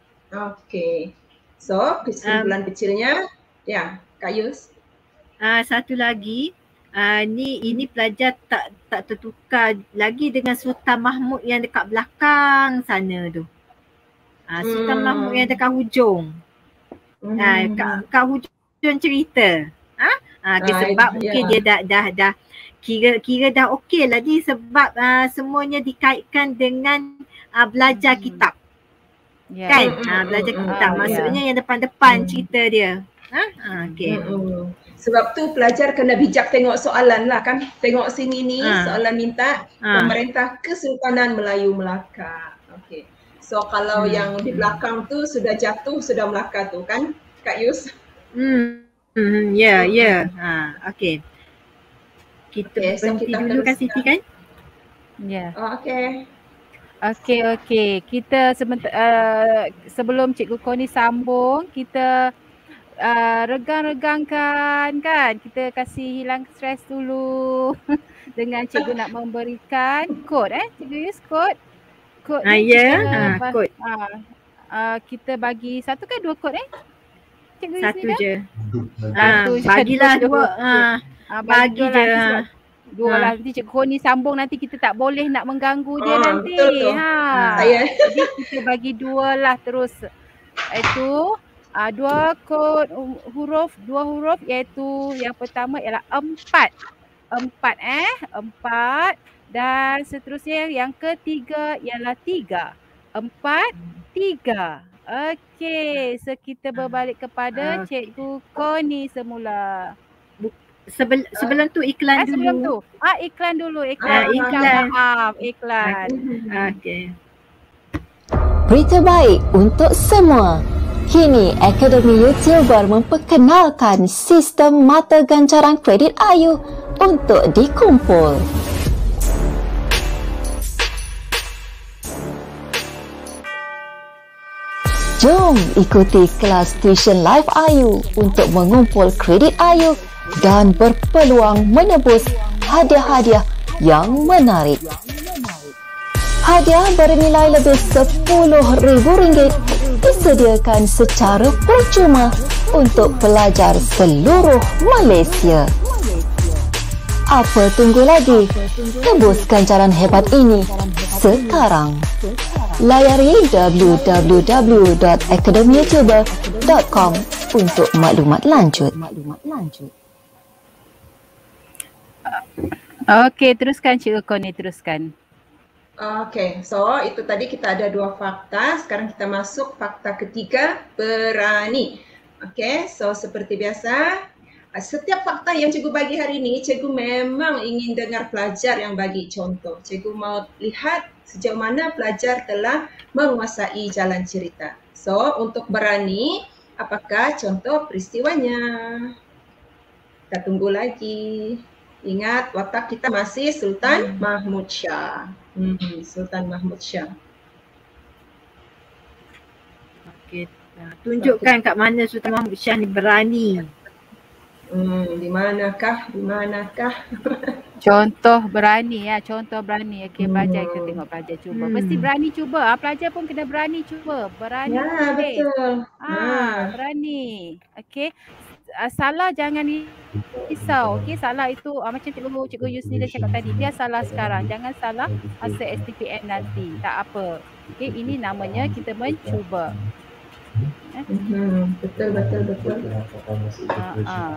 Okey. So kesimpulan um, kecilnya, ya Kak Yus. Ah, satu lagi. Ah, ni ini pelajar tak tak tertukar lagi dengan Sultan Mahmud yang dekat belakang sana tu. Ah, Sultan Hmm. Mahmud yang dekat hujung. Hmm. Ah, kat, kat hujung cerita. Ah, ah okay, Ah, sebab ya. mungkin dia dah dah dah kira kira dah okey lah ni sebab ah, semuanya dikaitkan dengan ah, belajar Hmm. kitab. Ya. Kan? Hmm, Ah, belajar hmm, kitab. hmm, Maksudnya yang depan-depan Hmm. cerita dia. Ha? Ah, okey. Mm-mm. Sebab tu pelajar kena bijak tengok soalan lah kan. Tengok sini ni Ah. soalan minta Ah. pemerintah Kesultanan Melayu Melaka. Okey. So kalau Hmm. yang di belakang tu sudah jatuh sudah Melaka tu kan Kak Yus? Hmm. Hmm, ya, ya. Ha, okey. Kita Okey, so berhenti kita dulu kan teruskan. Siti kan? Ya. Oh, okey. Okey, okey. Kita sebentar, uh, sebelum Cikgu Koni sambung, kita uh, regang-regangkan kan. Kita kasih hilang stres dulu dengan Cikgu nak memberikan kod eh. Cikgu use kod. Kod Ah, ni ya. kita, Ha, ba- kod. uh, uh, kita bagi satu ke dua kod eh? Cikgu use Satu ni dah? je. Ha, Satu je. bagilah Dua, dua. dua. Ha. Ah, Bagi dua je, lah, nanti ha. sebab dua Ha. lah. Nanti Cikgu Koni sambung, nanti kita tak boleh nak mengganggu dia Ah, nanti. betul tu. Ha. Saya Jadi kita bagi dua lah terus. Itu uh, dua kod um, huruf, dua huruf iaitu yang pertama ialah empat. Empat eh, empat. Dan seterusnya yang ketiga ialah tiga. Empat, tiga. Okey, so kita berbalik kepada Okey. Cikgu Koni semula. Sebel, sebelum tu iklan Ah, sebelum tu. dulu. Ah, iklan dulu. Iklan. Ah, iklan. Maaf, iklan. Okey. Berita baik untuk semua. Kini Akademi YouTuber memperkenalkan sistem mata ganjaran kredit Ayu untuk dikumpul. Jom ikuti kelas tuition live Ayu untuk mengumpul kredit Ayu dan berpeluang menebus hadiah-hadiah yang menarik. Hadiah bernilai lebih sepuluh ribu ringgit disediakan secara percuma untuk pelajar seluruh Malaysia. Apa tunggu lagi? Tebus ganjaran hebat ini sekarang. Layari w w w dot academy youtuber dot com untuk maklumat lanjut. Okey, teruskan Cik Koni, teruskan. Okey, so itu tadi kita ada dua fakta. Sekarang kita masuk fakta ketiga, berani. Okey, so seperti biasa, setiap fakta yang cikgu bagi hari ini, cikgu memang ingin dengar pelajar yang bagi contoh. Cikgu mau lihat sejauh mana pelajar telah menguasai jalan cerita. So, untuk berani, apakah contoh peristiwanya? Kita tunggu lagi. Ingat, watak kita masih Sultan hmm. Mahmud Shah. Hmm, Sultan Mahmud Shah. Okey, tunjukkan kat mana Sultan Mahmud Shah ni berani. Hmm, di manakah? Di manakah? Contoh berani ya, contoh berani. Okey, pelajar kita Hmm. tengok pelajar cuba. Hmm. Mesti berani cuba. Ah, pelajar pun kena berani cuba. Berani. Ya, boleh. betul. Ah, Ha. berani. Okey. Uh, salah jangan risau. Okey, salah itu uh, macam cikgu cikgu Yusni dah cakap tadi, dia salah sekarang. Jangan salah masa S T P M nanti. Tak apa. Okey, ini namanya kita mencuba. Eh? Mhm, betul betul betul. Ah, ah.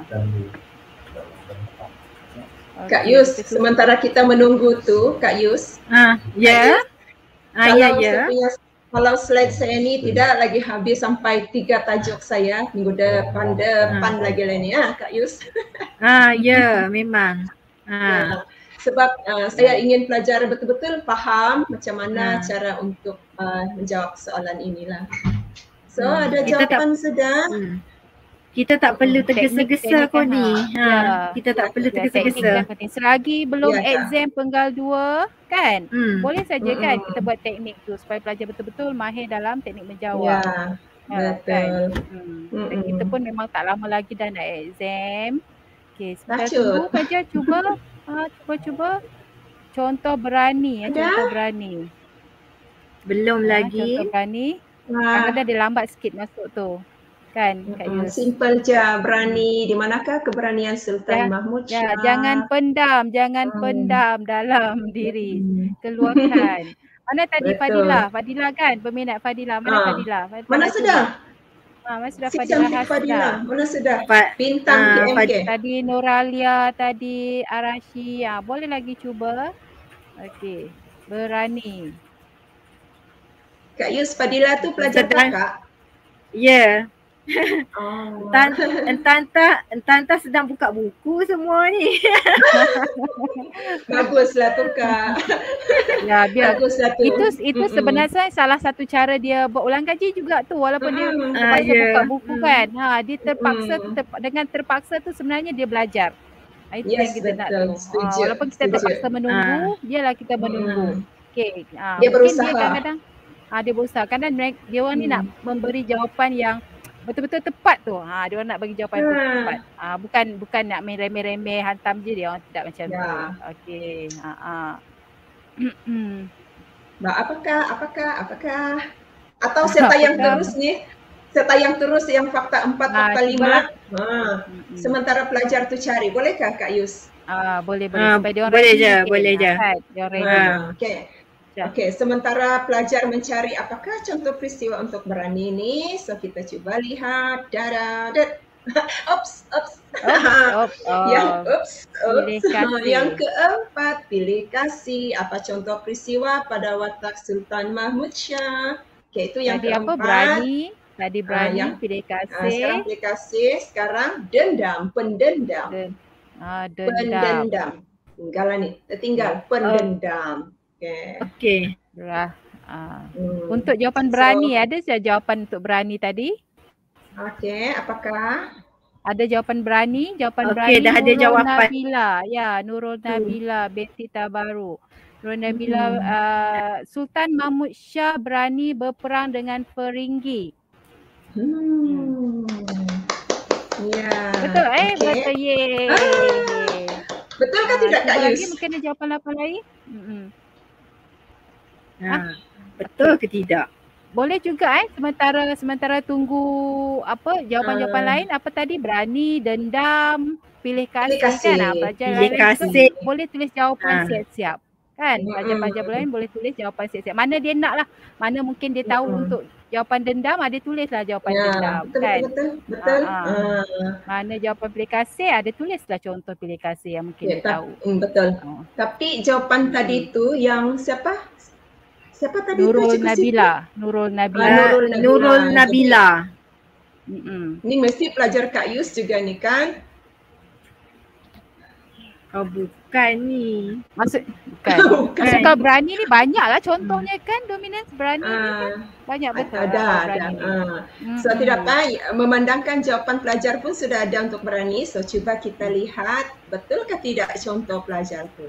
Kak Okey, Yus, kita tu- sementara kita menunggu tu, Kak Yus. Ah, ya. Ah, kalau ya, ya. saya punya, kalau slide saya ni tidak lagi habis sampai tiga tajuk saya minggu depan depan lagi lah ni ya, Kak Yus. Ah, ya, memang. Ya, Ah. sebab uh, saya ingin pelajar betul-betul faham macam mana Ah. cara untuk uh, menjawab soalan inilah. So Hmm, ada kita tak- jawapan sudah. Hmm. Kita tak perlu tergesa-gesa teknik kau ni. kan, Ha, ya. kita tak perlu Ya, teknik tergesa-gesa. yang penting. Selagi belum Ya, Kak. exam penggal dua kan, Hmm. boleh saja kan Mm-mm. kita buat teknik tu supaya pelajar betul-betul mahir dalam teknik Ya, menjawab. Ha, betul. kan? Hmm. Dan Mm-mm. kita pun memang tak lama lagi dah nak exam. Okey, sebentar Tacut. tunggu pelajar cuba. Ha, cuba-cuba. Contoh berani ya, Ada? contoh berani. Belum Ha, lagi. contoh berani. Wah, Kadang-kadang dia lambat sikit masuk tu. Kan, Kak mm-mm, Yus? simple je, berani. Di manakah keberanian Sultan Ya, Mahmud Ya, Shah? jangan pendam, jangan Hmm. pendam dalam diri. Hmm. Keluarkan. Mana tadi Betul. Fadila? Fadila kan peminat Fadila. Mana Ah. Fadila? Fadila Mana cuba. sudah? Ah, mana sudah Si Fadila cantik Hasna? Fadila. Mana sudah? Fa- Bintang ah, P M K. Fad- Tadi Noralia, tadi Arashi. Ah, boleh lagi cuba. Okey. Berani. Kak Yus, Fadila tu pelajar Sedang- kakak. Ya. Oh. Entan, entanta, entanta sedang buka buku semua ni. Baguslah tu Kak. Ya, biar Baguslah tu. itu itu Mm-mm. sebenarnya salah satu cara dia buat ulang kaji juga tu, walaupun dia Mm-mm. terpaksa Ah, ya. buka buku Mm. kan. Ha, dia terpaksa Mm. ter, dengan terpaksa tu sebenarnya dia belajar. Ah, Itu Yes, yang kita nak betul. tu. Ha, Setuju, walaupun kita setuju. terpaksa menunggu, biarlah kita menunggu. Mm. Okey. Ha, Dia mungkin berusaha. dia kadang-kadang ha, dia berusaha. Kadang mereka, dia orang ni Hmm. nak memberi jawapan yang betul-betul tepat tu. Ha, dia orang nak bagi jawapan yang Hmm. tepat. Ha, bukan bukan nak main remeh-remeh hantam je, dia orang tidak macam Ya. tu. Okey. Ha ah. Mbak, apakah, apakah, apakah? Atau saya tayang Apakah? terus ni? Saya tayang terus yang fakta empat, Ah, fakta lima. cubalah. Ha. Mm-mm. Sementara pelajar tu cari. Bolehkah Kak Yus? Ah, boleh boleh Ah, supaya dia orang boleh ready je, sikit. boleh je. Ah, kan? Dia orang ready. Ah. Ha. Okey. Ya. Okey, sementara pelajar mencari apakah contoh peristiwa untuk berani ni? So kita cuba lihat. Dadadat. Ops, ops. Oh, oh, Yang oh. oops, Pilih oops. kasih. Yang keempat, pilih kasih. Apa contoh peristiwa pada watak Sultan Mahmud Shah? Okey, itu yang Tadi apa? keempat. Berani. Tadi berani, yang- pilih Ah, sekarang kasih. pilih kasih. Sekarang dendam, pendendam. Dan, ah, dendam. Pendendam. Tinggalan ni, tertinggal. Pendendam. Okey. Okey. Lah. Ah. Hmm. Untuk jawapan So- berani, ada saja jawapan untuk berani tadi? Okey, apakah? Ada jawapan berani, jawapan Okey, berani dah ada Nurul jawapan. Nabila. Ya, Nurul Nabila binti Tabaru. Nurul Nabila, Hmm. uh, Sultan Mahmud Shah berani berperang dengan Feringgi. Hmm. Ya. Betul eh? Okey. Betul. Yeay. Ah, betul ke Ah, tidak Kak cuba lagi Yus? mungkin ada jawapan lapan lain. Mm-mm. Ha, betul ke tidak? Boleh juga eh sementara sementara tunggu apa jawapan-jawapan Ah. lain apa tadi berani, dendam, pilih kasih, Pilih kasih. kan. Ah, pelajar Pilih lain juga kasih. boleh tulis jawapan Ha. siap-siap. Kan? Pelajar-pelajar Mm-mm. lain boleh tulis jawapan siap-siap. Mana dia nak lah. Mana mungkin dia tahu Mm-mm. untuk jawapan dendam, ada tulislah jawapan Ya, dendam. betul Kan? betul betul. Betul. Ah, ah. Ah. Mana jawapan pilih kasih, ada tulislah contoh pilih kasih yang mungkin Ya, dia ta- tahu. mm, betul. Oh. Tapi jawapan Mm-mm. tadi tu yang siapa? Siapa tadi tu Nurul Cikgu Siti? Nabila. Nurul Ah, Nabila. Nurul Uh, Nabila. Nurul Jadi, Nabila. Mm-mm. ni mesti pelajar Kak Yus juga ni kan? Oh bukan ni. Maksud bukan. Bukan. Maksud kalau berani ni banyak lah contohnya kan, dominance berani ni kan. Ah, Banyak betul ada lah kalau ada. berani ni. Ah. So Mm-mm. tidak apa, memandangkan jawapan pelajar pun sudah ada untuk berani. So cuba kita lihat betul ke tidak contoh pelajar tu.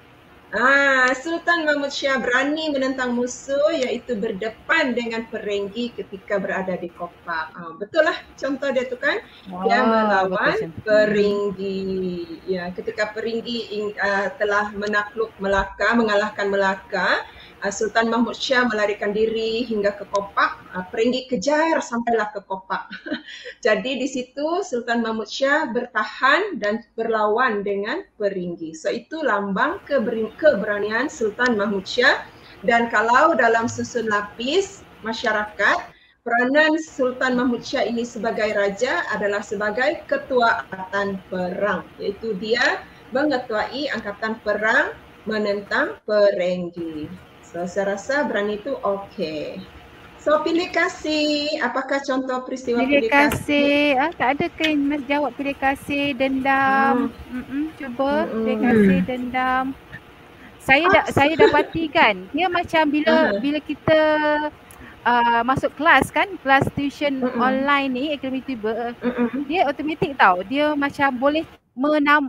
Ah, Sultan Mahmud Shah berani menentang musuh iaitu berdepan dengan perenggi ketika berada di Kopak. Ah, betul lah contoh dia tu kan. Dia Wah, melawan betul. perenggi. Ya, ketika perenggi ing- ah, telah menakluk Melaka, mengalahkan Melaka, ah, Sultan Mahmud Shah melarikan diri hingga ke Kopak. Ah, perenggi kejar sampailah ke Kopak. Jadi di situ Sultan Mahmud Shah bertahan dan berlawan dengan perenggi. So itu lambang keber- keberanian Sultan Mahmud Shah. Dan kalau dalam susun lapis masyarakat, peranan Sultan Mahmud Shah ini sebagai raja adalah sebagai ketua angkatan perang. Iaitu dia mengetuai angkatan perang menentang perenggi. So saya rasa berani itu okey. So pilih kasih, apakah contoh peristiwa Pilih pilih kasih? kasih. Ah, tak ada ke Mas jawab pilih kasih, dendam. Mm-mm. Cuba pilih Mm-mm. kasih, dendam. Saya da, saya dapati kan, dia macam bila Aha. bila kita uh, masuk kelas kan, kelas tuition Mm-mm. online ni, akademi tiba, Mm-mm. dia automatik tau. Dia macam boleh menam,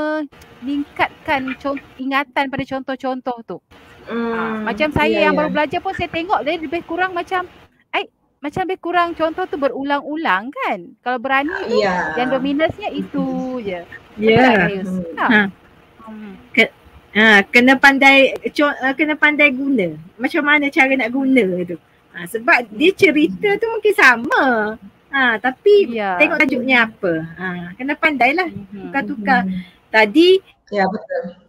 meningkatkan contoh, ingatan pada contoh-contoh tu. Ah, Mm, macam saya ya, yang ya. baru belajar pun saya tengok dia lebih kurang macam eh macam lebih kurang contoh tu berulang-ulang kan. Kalau berani tu Ya. yang dominasnya itu je. Betul Ya. tak Kak Yus? Hmm. Tak? Ha. Hmm. Ke, ha, kena pandai co- uh, kena pandai guna. Macam mana cara nak guna tu. Ha, sebab dia cerita tu mungkin sama. Ha, tapi Ya. tengok tajuknya apa. Ha, kena pandailah Mhm. tukar-tukar. Tadi Ya, betul.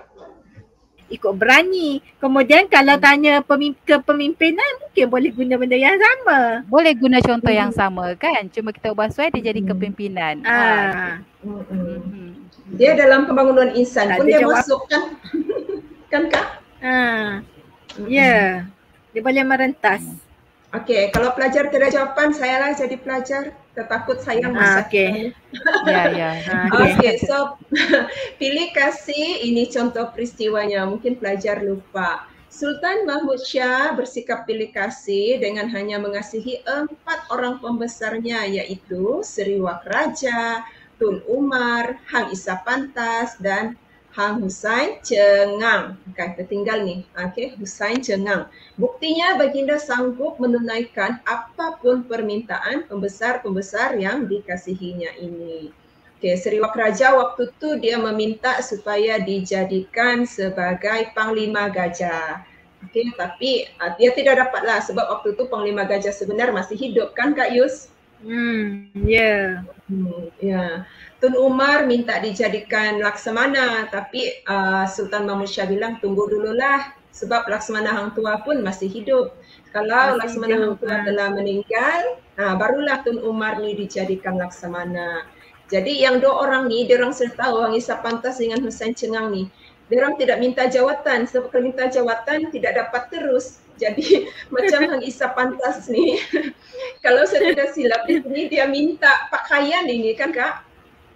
ikut berani. Kemudian kalau tanya pemim- kepemimpinan mungkin boleh guna benda yang sama. Boleh guna contoh yang sama kan. Cuma kita ubah suai dia jadi Hmm. kepimpinan. Ah, Mm-mm. Mhm. Dia dalam pembangunan insan Tak pun ada dia jawab. masuk kan? Kan Kak? ah, ya. Dia boleh merentas. Okey, kalau pelajar tidak jawapan, saya lah jadi pelajar. Tertakut sayang Ah, masa okey. kita. Ya, ya. Ah, okey. Okey, so pilih kasih ini contoh peristiwanya. Mungkin pelajar lupa. Sultan Mahmud Shah bersikap pilih kasih dengan hanya mengasihi empat orang pembesarnya iaitu Seri Wak Raja, Tun Umar, Hang Isa Pantas dan Hang Husain Cengang. Okay, tertinggal ni. Okey, Husain Cengang. Buktinya baginda sanggup menunaikan apapun permintaan pembesar-pembesar yang dikasihinya ini. Okey, Seri Wak Raja waktu tu dia meminta supaya dijadikan sebagai Panglima Gajah. Okey, tapi uh, dia tidak dapatlah sebab waktu tu Panglima Gajah sebenar masih hidup kan Kak Yus? Hmm, ya. Hmm, ya. Tun Umar minta dijadikan Laksamana tapi uh, Sultan Mahmud Shah bilang tunggu dululah sebab Laksamana Hang Tua pun masih hidup. Kalau Masih Laksamana hidup, Hang Tua ha. telah meninggal, uh, barulah Tun Umar ni dijadikan Laksamana. Jadi yang dua orang ni, dia orang sudah tahu Hang Isa Pantas dengan Husain Cengang ni. Dia orang tidak minta jawatan sebab kalau minta jawatan tidak dapat terus. Jadi macam Hang Isa Pantas ni, kalau saya tidak silap di sini dia minta pakaian ini kan Kak?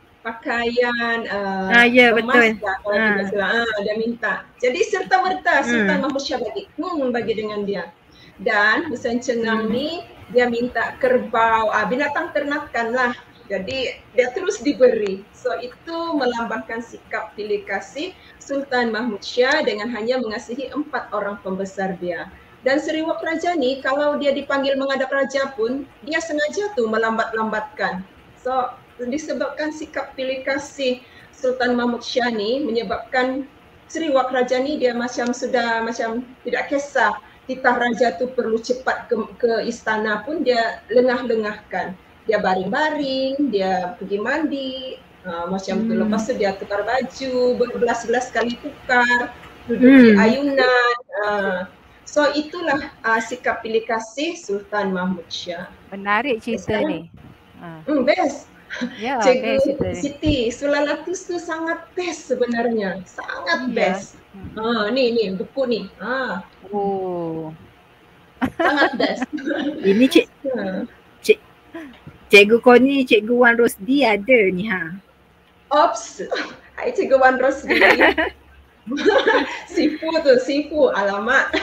Pakaian uh, Ah, ya, emas betul. lah, kalau Ah. tidak silap. Ah, dia minta. Jadi serta-merta Sultan Hmm. Mahmud Shah bagi. Hmm, bagi dengan dia. Dan Husain Cengang Hmm. ni dia minta kerbau, ah, binatang ternakan lah. Jadi dia terus diberi. So itu melambangkan sikap pilih kasih Sultan Mahmud Shah dengan hanya mengasihi empat orang pembesar dia. Dan Seriwak Raja ni kalau dia dipanggil menghadap raja pun dia sengaja tu melambat-lambatkan. So disebabkan sikap pilih kasih Sultan Mahmud Shah ni menyebabkan Seriwak Raja ni dia macam sudah macam tidak kisah titah raja tu perlu cepat ke, ke istana pun dia lengah-lengahkan. Dia baring-baring, dia pergi mandi, uh, macam hmm. tu. Lepas tu dia tukar baju, berbelas-belas kali tukar, duduk hmm. di ayunan. Uh, so itulah uh, sikap pilih kasih Sultan Mahmud Shah. Menarik cerita Sekarang, ni. Uh. Hmm, best. Ya, Cikgu Siti, Sulalatus tu sangat best sebenarnya. Sangat ya. best. Ha, ni ni buku ni. Ha. Oh. Sangat best. Ini cik, cik Cikgu kau ni Cikgu Wan Rosdi ada ni ha. Ops. Hai Cikgu Wan Rosdi. Sifu tu, sifu. Alamak.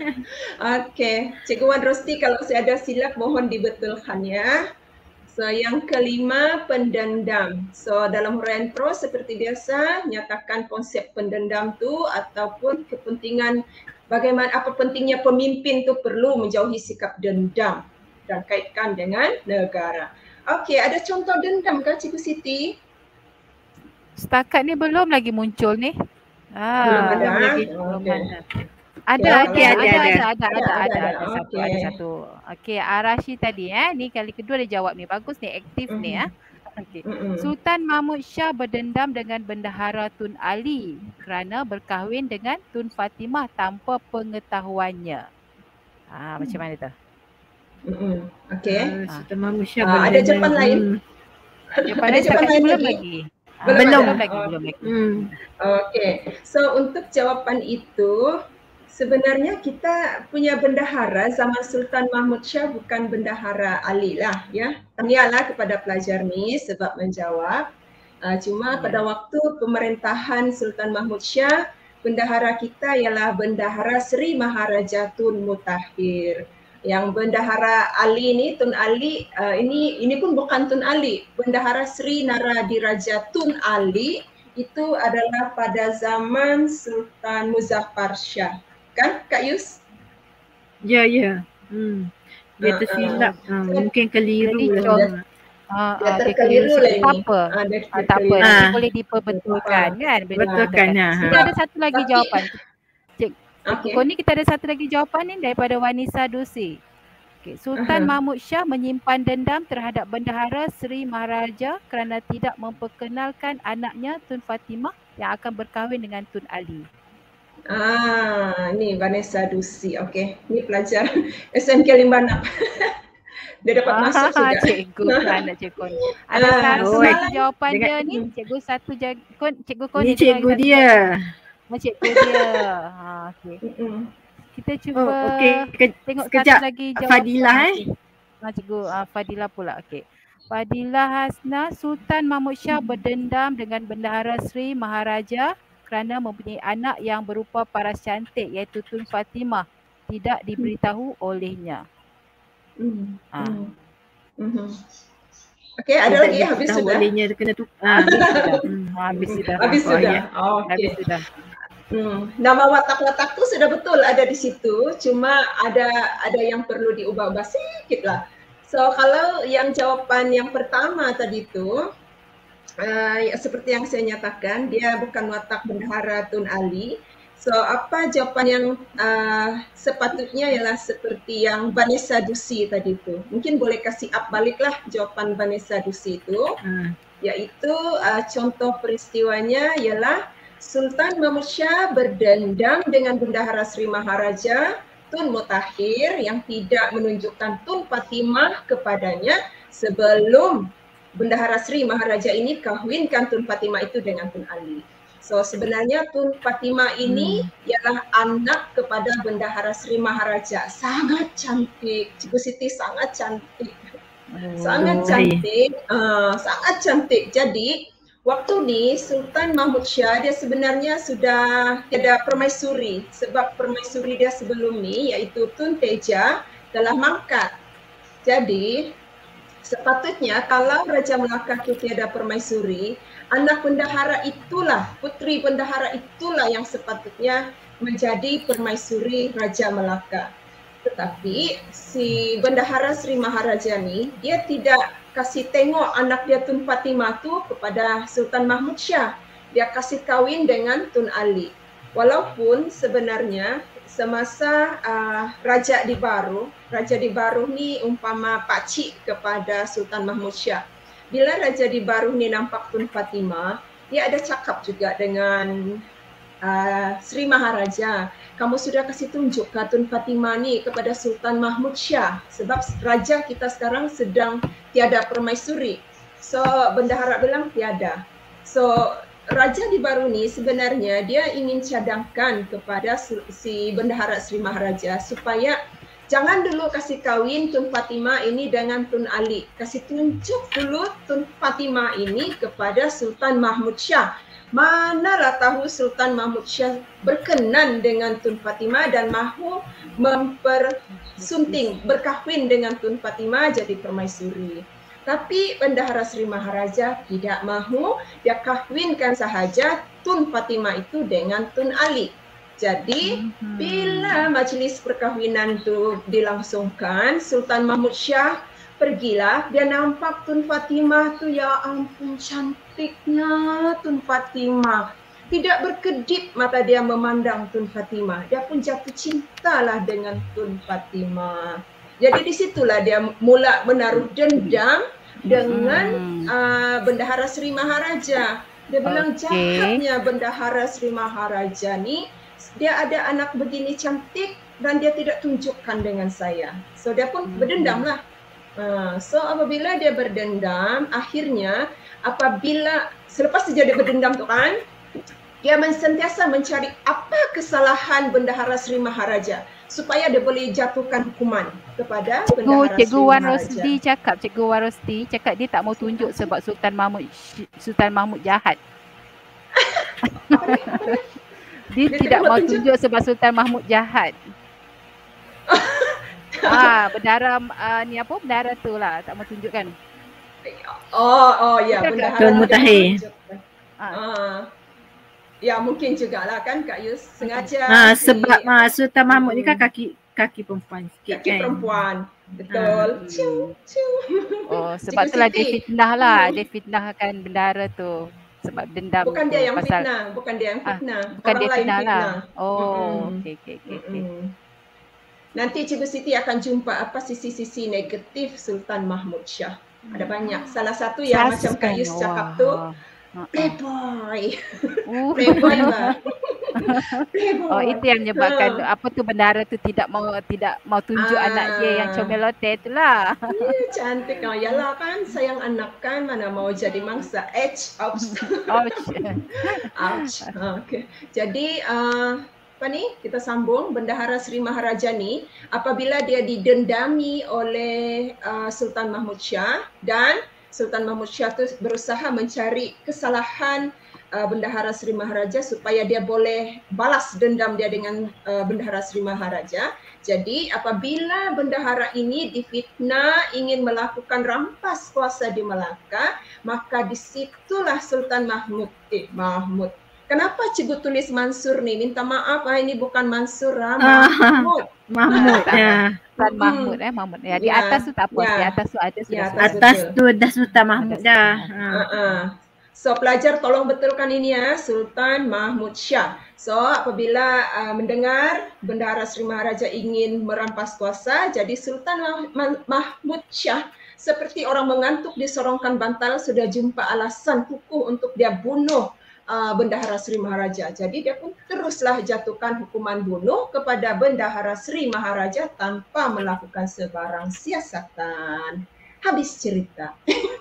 Okey. Cikgu Wan Rosdi kalau saya ada silap mohon dibetulkan ya. So yang kelima, pendendam. So dalam huraian pro seperti biasa nyatakan konsep pendendam tu ataupun kepentingan bagaimana apa pentingnya pemimpin tu perlu menjauhi sikap dendam dan kaitkan dengan negara. Okey, ada contoh dendam ke Cikgu Siti? Setakat ni belum lagi muncul ni. Ah, belum ada. Belum lagi. Okay. Belum ada. Ada, Ya, okay, ada, ada, ada, ada, ada, ada, ada, ada, ada, ada, ada satu, okay. ada satu. Okey, Arashi tadi eh, ni kali kedua dia jawab ni. Bagus ni, aktif mm-hmm. ni eh. Okey. Mm-hmm. Sultan Mahmud Shah berdendam dengan Bendahara Tun Ali kerana berkahwin dengan Tun Fatimah tanpa pengetahuannya. Ah, hmm. macam mana tu? Mm-hmm. Okey. Uh, Sultan Mahmud Shah uh, ada jawapan lain? Jawapan lain setakat ni belum lagi. Belum, belum, belum lagi, oh. belum lagi. Hmm. Okey. So untuk jawapan itu sebenarnya kita punya bendahara zaman Sultan Mahmud Shah bukan Bendahara Ali lah ya. Tahniahlah kepada pelajar ni sebab menjawab. Uh, cuma ya. pada waktu pemerintahan Sultan Mahmud Shah, bendahara kita ialah Bendahara Sri Maharaja Tun Mutahhir. Yang Bendahara Ali ni, Tun Ali, uh, ini ini pun bukan Tun Ali. Bendahara Sri Naradiraja Tun Ali itu adalah pada zaman Sultan Muzaffar Shah. Kan Kak Yus? Ya, ya. Hmm. Dia uh, tersilap. Uh, uh, mungkin keliru lah. Ah, dia terkeliru lah ini. Apa? Ah, dia ah, tak apa. Ah. Boleh diperbetulkan ah. kan? Betulkan. Ya. Kita ada satu lagi Tapi, jawapan. Cik, okay. Kau ni kita ada satu lagi jawapan ni daripada Wanisa Dusi. Okay. Sultan uh-huh. Mahmud Shah menyimpan dendam terhadap Bendahara Sri Maharaja kerana tidak memperkenalkan anaknya Tun Fatimah yang akan berkahwin dengan Tun Ali. Ah, ni Vanessa Dusi. Okey. Ni pelajar S M K Limbanap. Dia dapat ah, masuk juga. Cikgu anak cikgu. Ada ah, satu oh, lagi jawapan dengan, dia ni. Cikgu satu jago, cikgu kau ni. Ni cikgu dia. Oh, cikgu dia. Ha, okey. Kita cuba oh, okay. Ke, tengok sekejap. Satu lagi jawapan. Fadilah eh. Ha, cikgu uh, Fadilah pula. Okey. Fadilah Hasna, Sultan Mahmud Shah berdendam dengan Bendahara Sri Maharaja kerana mempunyai anak yang berupa paras cantik iaitu Tun Fatimah tidak diberitahu olehnya. Hmm. Ha. Hmm. Hmm. Okey, ada lagi habis sudah. Olehnya kena tu. Ha, habis sudah. Hmm. Habis sudah. Habis oh, sudah. Ya. Oh, okay. Habis sudah. Hmm. Nama watak-watak tu sudah betul ada di situ, cuma ada ada yang perlu diubah-ubah sedikit lah. So kalau yang jawapan yang pertama tadi tu Uh, seperti yang saya nyatakan, dia bukan watak Bendahara Tun Ali. So apa jawapan yang uh, sepatutnya ialah seperti yang Vanessa Dusi tadi tu. Mungkin boleh kasih up baliklah jawapan Vanessa Dusi itu. Hmm. Iaitu uh, contoh peristiwanya ialah Sultan Mahmud Shah berdendam dengan Bendahara Sri Maharaja Tun Mutahhir yang tidak menunjukkan Tun Fatimah kepadanya sebelum Bendahara Sri Maharaja ini kahwinkan Tun Fatimah itu dengan Tun Ali. So sebenarnya Tun Fatimah ini hmm. ialah anak kepada Bendahara Sri Maharaja. Sangat cantik. Cikgu Siti sangat cantik. Oh, sangat cantik. Uh, sangat cantik. Jadi waktu ni Sultan Mahmud Shah dia sebenarnya sudah tiada permaisuri. Sebab permaisuri dia sebelum ni iaitu Tun Teja telah mangkat. Jadi sepatutnya kalau Raja Melaka itu tiada permaisuri, anak bendahara itulah, putri bendahara itulah yang sepatutnya menjadi permaisuri Raja Melaka. Tetapi si Bendahara Sri Maharaja ni, dia tidak kasih tengok anak dia Tun Fatimah tu kepada Sultan Mahmud Shah. Dia kasih kahwin dengan Tun Ali. Walaupun sebenarnya semasa uh, Raja di Baruh, Raja di Baruh ni umpama pakcik kepada Sultan Mahmud Shah. Bila Raja di Baruh ni nampak Tun Fatimah, dia ada cakap juga dengan Uh, Sri Maharaja, kamu sudah kasih tunjuk ke Tun Fatimah ni kepada Sultan Mahmud Shah, sebab raja kita sekarang sedang tiada permaisuri. So bendahara bilang tiada. So Raja di Baruh ni sebenarnya dia ingin cadangkan kepada si Bendahara Sri Maharaja supaya jangan dulu kasih kahwin Tun Fatimah ini dengan Tun Ali. Kasih tunjuk dulu Tun Fatimah ini kepada Sultan Mahmud Shah. Manalah tahu Sultan Mahmud Shah berkenan dengan Tun Fatimah dan mahu mempersunting, berkahwin dengan Tun Fatimah jadi permaisuri. Tapi Bendahara Sri Maharaja tidak mahu, dia kahwinkan sahaja Tun Fatimah itu dengan Tun Ali. Jadi bila majlis perkahwinan itu dilangsungkan, Sultan Mahmud Shah pergilah, dia nampak Tun Fatimah tu, ya ampun cantiknya Tun Fatimah. Tidak berkedip mata dia memandang Tun Fatimah. Dia pun jatuh cintalah dengan Tun Fatimah. Jadi disitulah dia mula menaruh dendam dengan hmm. uh, Bendahara Sri Maharaja. Dia bilang okay. jahatnya Bendahara Sri Maharaja ni, dia ada anak begini cantik dan dia tidak tunjukkan dengan saya. So dia pun hmm. berdendamlah. Uh, so apabila dia berdendam, akhirnya apabila selepas dia berdendam tu kan, dia sentiasa mencari apa kesalahan Bendahara Sri Maharaja supaya dia boleh jatuhkan hukuman kepada Bendahara Sri Maharaja. Cikgu Wan Rosdi cakap, Cikgu Wan Rosdi cakap dia tak mau tunjuk sebab Sultan Mahmud Sultan Mahmud jahat. Apa dia? Apa dia? Dia, dia tidak mau tunjuk? tunjuk sebab Sultan Mahmud jahat. Ah, bendahara uh, ni apa? Bendahara tu lah tak mau tunjukkan. Oh, oh ya, Bendahara Tun Mutahir. Ah. Ya, mungkin jugalah kan Kak Yus sengaja. Ah, si, sebab uh, Sultan Mahmud ni kan kaki kaki perempuan sikit kaki kan. perempuan. Betul. Ah. Ciu, ciu. Oh, sebab itulah dia fitnah lah. Dia fitnahkan bendahara tu. Sebab dendam. Bukan dia yang pasal, fitnah, bukan dia yang fitnah. Ah, bukan Orang dia lain fitnah lah. fitnah. Oh, okey okey okey. Okay. Nanti Cikgu Siti akan jumpa apa sisi-sisi negatif Sultan Mahmud Shah. Ada banyak. Salah satu yang Sas macam Kak Yus cakap tu, playboy. Uh. Playboy lah. Playboy. Oh, itu yang menyebabkan ha. apa tu bendahara tu tidak mau tidak mau tunjuk ah. anak dia yang comel-lote itulah. Ya, cantik kan. Yalah kan sayang anak kan, mana mau jadi mangsa. H ouch. Ouch. Ouch. Okey. Jadi uh, apa ni, kita sambung. Bendahara Sri Maharaja ni apabila dia didendami oleh uh, Sultan Mahmud Shah dan Sultan Mahmud Shah tu berusaha mencari kesalahan uh, Bendahara Sri Maharaja supaya dia boleh balas dendam dia dengan uh, Bendahara Sri Maharaja. Jadi apabila bendahara ini difitnah ingin melakukan rampas kuasa di Melaka, maka disitulah Sultan Mahmud eh Mahmud Kenapa Cikgu tulis Mansur ni? Minta maaf, ah, ini bukan Mansur, ah, Mahmud. Mahmud, ya. Sultan Mahmud, eh, Mahmud. Ya, di atas tu tak apa, ya. di atas tu ada sudah. Ya, sudah. Atas tu dah Sultan Mahmud dah. Ha. Uh-uh. So pelajar tolong betulkan ini ya, Sultan Mahmud Shah. So apabila uh, mendengar Bendahara Sri Maharaja ingin merampas kuasa, jadi Sultan Mah- Mah- Mahmud Shah seperti orang mengantuk disorongkan bantal sudah jumpa alasan kukuh untuk dia bunuh Uh, Bendahara Sri Maharaja. Jadi dia pun teruslah jatuhkan hukuman bunuh kepada Bendahara Sri Maharaja tanpa melakukan sebarang siasatan. Habis cerita.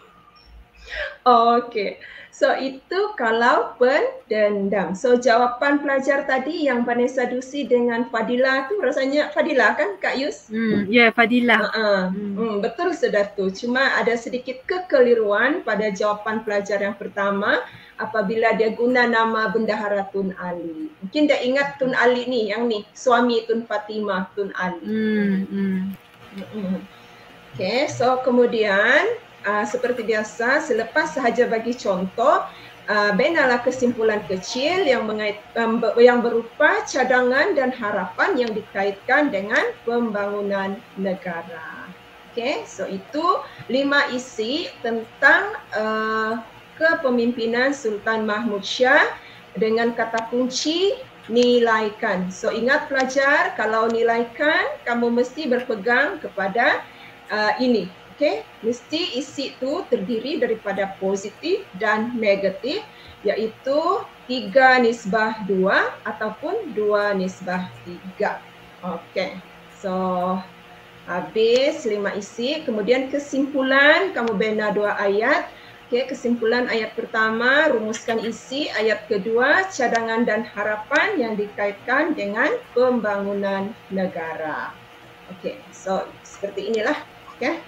Okey. So itu kalau pendendam. So jawapan pelajar tadi yang Vanessa Dusi dengan Fadila tu rasanya Fadila kan Kak Yus? Hmm, ya yeah, Fadila. Uh-uh. Hmm. Hmm, betul sudah tu. Cuma ada sedikit kekeliruan pada jawapan pelajar yang pertama. Apabila dia guna nama Bendahara Tun Ali. Mungkin dia ingat Tun Ali ni, yang ni, suami Tun Fatimah, Tun Ali. Hmm, hmm. Hmm. Okay, so kemudian uh, seperti biasa, selepas sahaja bagi contoh, uh, benalah kesimpulan kecil yang mengait, um, yang berupa cadangan dan harapan yang dikaitkan dengan pembangunan negara. Okay, so itu lima isi tentang uh, kepemimpinan Sultan Mahmud Shah dengan kata kunci nilaikan. So ingat pelajar, kalau nilaikan kamu mesti berpegang kepada uh, ini. Okay, mesti isi itu terdiri daripada positif dan negatif, iaitu tiga nisbah dua ataupun dua nisbah tiga. Okay, so habis lima isi. Kemudian kesimpulan, kamu bina dua ayat. Okay, kesimpulan ayat pertama, rumuskan isi. Ayat kedua, cadangan dan harapan yang dikaitkan dengan pembangunan negara. Okay, so seperti inilah. Okay.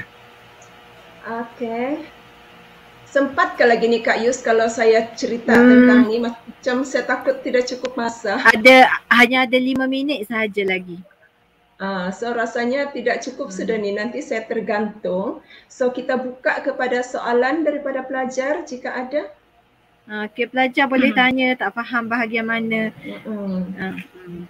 Okay. Sempat ke lagi nih Kak Yus kalau saya cerita hmm. tentang ni, macam saya takut tidak cukup masa. Ada, hanya ada lima minit sahaja lagi. Uh, so rasanya tidak cukup hmm. sudah ni, nanti saya tergantung. So kita buka kepada soalan daripada pelajar jika ada. Okay, pelajar boleh hmm. tanya tak faham bahagian mana. Hmm. Uh, hmm.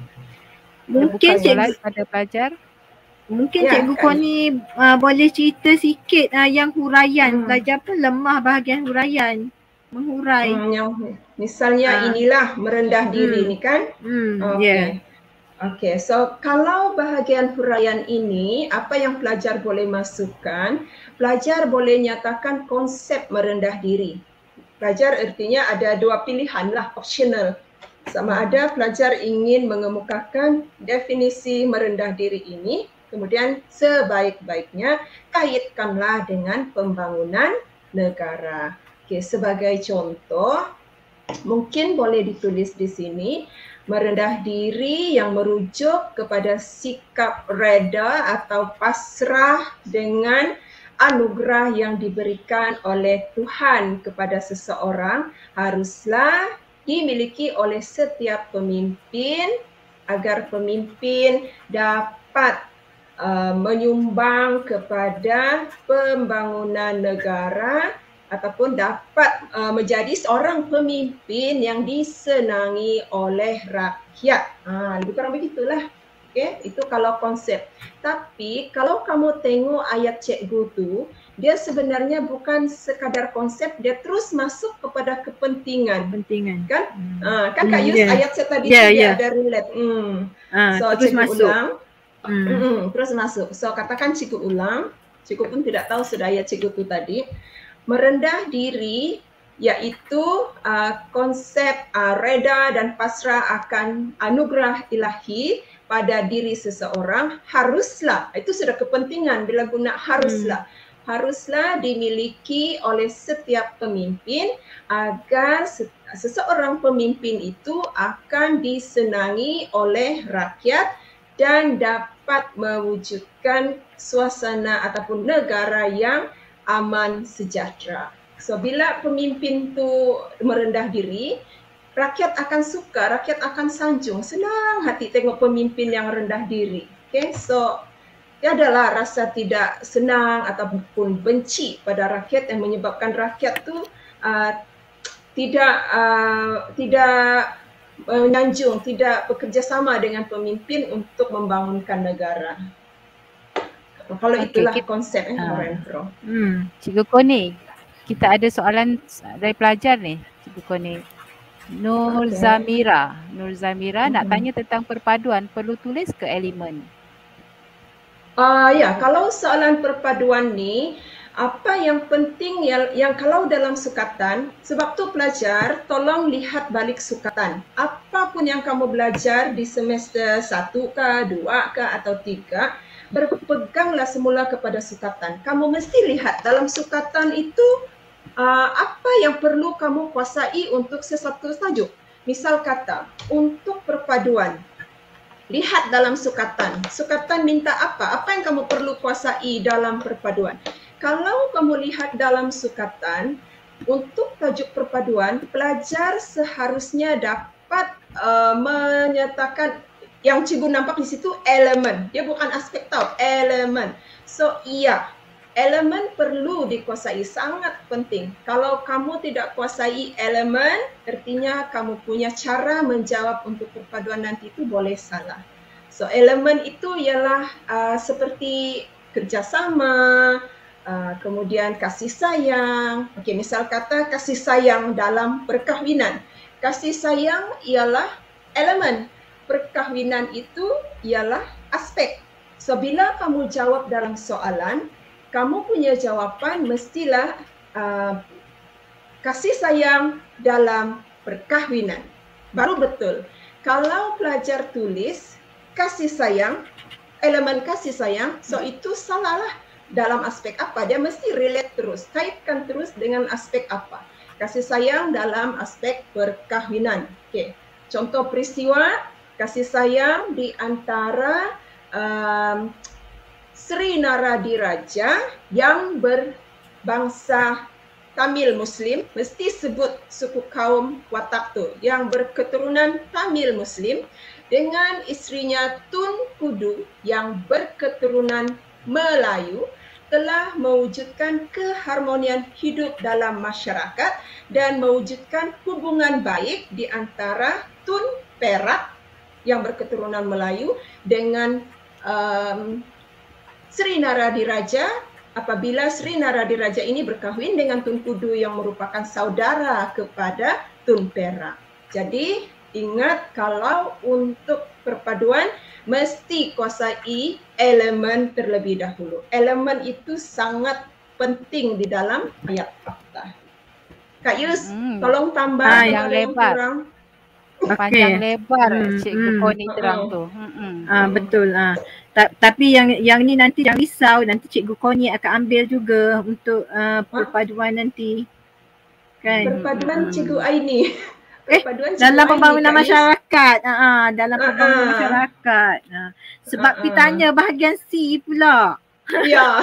Mungkin cikgu pada pelajar. Mungkin ya, Cikgu Connie uh, boleh cerita sikit uh, yang huraian. Hmm. Pelajar pun lemah bahagian huraian. Menghurai. Hmm, yang, misalnya uh. inilah merendah diri hmm. ni kan. Hmm. Okay. Yeah. Okay, so kalau bahagian huraian ini, apa yang pelajar boleh masukkan? Pelajar boleh nyatakan konsep merendah diri. Pelajar artinya ada dua pilihan lah, optional. Sama ada pelajar ingin mengemukakan definisi merendah diri ini, kemudian sebaik-baiknya kaitkanlah dengan pembangunan negara. Okey, sebagai contoh, mungkin boleh ditulis di sini, merendah diri yang merujuk kepada sikap reda atau pasrah dengan anugerah yang diberikan oleh Tuhan kepada seseorang haruslah dimiliki oleh setiap pemimpin agar pemimpin dapat Uh, menyumbang kepada pembangunan negara ataupun dapat uh, menjadi seorang pemimpin yang disenangi oleh rakyat. Ah, lebih kurang begitulah. Okay, itu kalau konsep. Tapi kalau kamu tengok ayat cikgu tu, dia sebenarnya bukan sekadar konsep, dia terus masuk kepada kepentingan. Kepentingan. Kan? Hmm. Ah, kan Kak Yus, yeah. ayat saya tadi yeah, dia yeah. ada relate. Hmm. Ah, so terus cikgu masuk. ulang. Hmm. Hmm, terus masuk. So katakan cikgu ulang. Cikgu pun tidak tahu sudah ayat cikgu tu tadi. Merendah diri iaitu uh, konsep uh, reda dan pasrah akan anugerah ilahi pada diri seseorang haruslah, itu sudah kepentingan bila guna haruslah. Hmm. Haruslah dimiliki oleh setiap pemimpin agar seseorang pemimpin itu akan disenangi oleh rakyat dan dapat mewujudkan suasana ataupun negara yang aman sejahtera. So bila pemimpin tu merendah diri, rakyat akan suka, rakyat akan sanjung, senang hati tengok pemimpin yang rendah diri. Okay, so tiadalah rasa tidak senang ataupun benci pada rakyat yang menyebabkan rakyat tu uh, tidak uh, tidak menyanjung, tidak bekerjasama dengan pemimpin untuk membangunkan negara. Kalau okay, itulah kita, konsep eh, uh, hmm, Cikgu Connie, kita ada soalan dari pelajar ni, Cikgu Connie. Nur okay. Zamira, Nur Zamira mm-hmm. nak tanya tentang perpaduan, perlu tulis ke elemen? Uh, ya, kalau soalan perpaduan ni, apa yang penting yang, yang kalau dalam sukatan, sebab tu pelajar tolong lihat balik sukatan. Apapun yang kamu belajar di semester satu ke, dua ke atau tiga, berpeganglah semula kepada sukatan. Kamu mesti lihat dalam sukatan itu uh, apa yang perlu kamu kuasai untuk sesuatu tajuk. Misal kata, untuk perpaduan, lihat dalam sukatan. Sukatan minta apa? Apa yang kamu perlu kuasai dalam perpaduan? Kalau kamu lihat dalam sukatan, untuk tajuk perpaduan, pelajar seharusnya dapat uh, menyatakan yang cikgu nampak di situ elemen. Dia bukan aspek tau, elemen. So iya, elemen perlu dikuasai, sangat penting. Kalau kamu tidak kuasai elemen, artinya kamu punya cara menjawab untuk perpaduan nanti itu boleh salah. So elemen itu ialah uh, seperti kerjasama, uh, kemudian kasih sayang. Okey, misal kata kasih sayang dalam perkahwinan. Kasih sayang ialah elemen. Perkahwinan itu ialah aspek. So bila kamu jawab dalam soalan, kamu punya jawapan mestilah uh, kasih sayang dalam perkahwinan. Baru betul. Kalau pelajar tulis kasih sayang, elemen kasih sayang, so itu salah lah. Dalam aspek apa? Dia mesti relate terus, kaitkan terus dengan aspek apa. Kasih sayang dalam aspek perkahwinan. Okay. Contoh peristiwa, kasih sayang di antara um, Sri Naradiraja yang berbangsa Tamil Muslim, mesti sebut suku kaum Watak tu, yang berketurunan Tamil Muslim dengan istrinya Tun Kudu yang berketurunan Melayu, telah mewujudkan keharmonian hidup dalam masyarakat dan mewujudkan hubungan baik di antara Tun Perak yang berketurunan Melayu dengan um, Sri Naradiraja, apabila Sri Naradiraja ini berkahwin dengan Tun Kudu yang merupakan saudara kepada Tun Perak. Jadi ingat, kalau untuk perpaduan mesti kuasai elemen terlebih dahulu. Elemen itu sangat penting di dalam ayat fakta. Kak Yus, hmm. tolong tambah ah, yang lebar. Kurang. Panjang okay. lebar hmm, Cikgu hmm. Koni terang tu. Hmm. Ah, betul. Ah. Ta- tapi yang yang ni nanti jangan risau, nanti Cikgu Koni akan ambil juga untuk uh, perpaduan nanti. Kan? Perpaduan hmm. Cikgu Aini. Eh, dalam pembangunan masyarakat. Ah, ah, dalam pembangunan uh-uh. masyarakat. Ah. Sebab uh-uh. kita tanya bahagian C pula. Ya.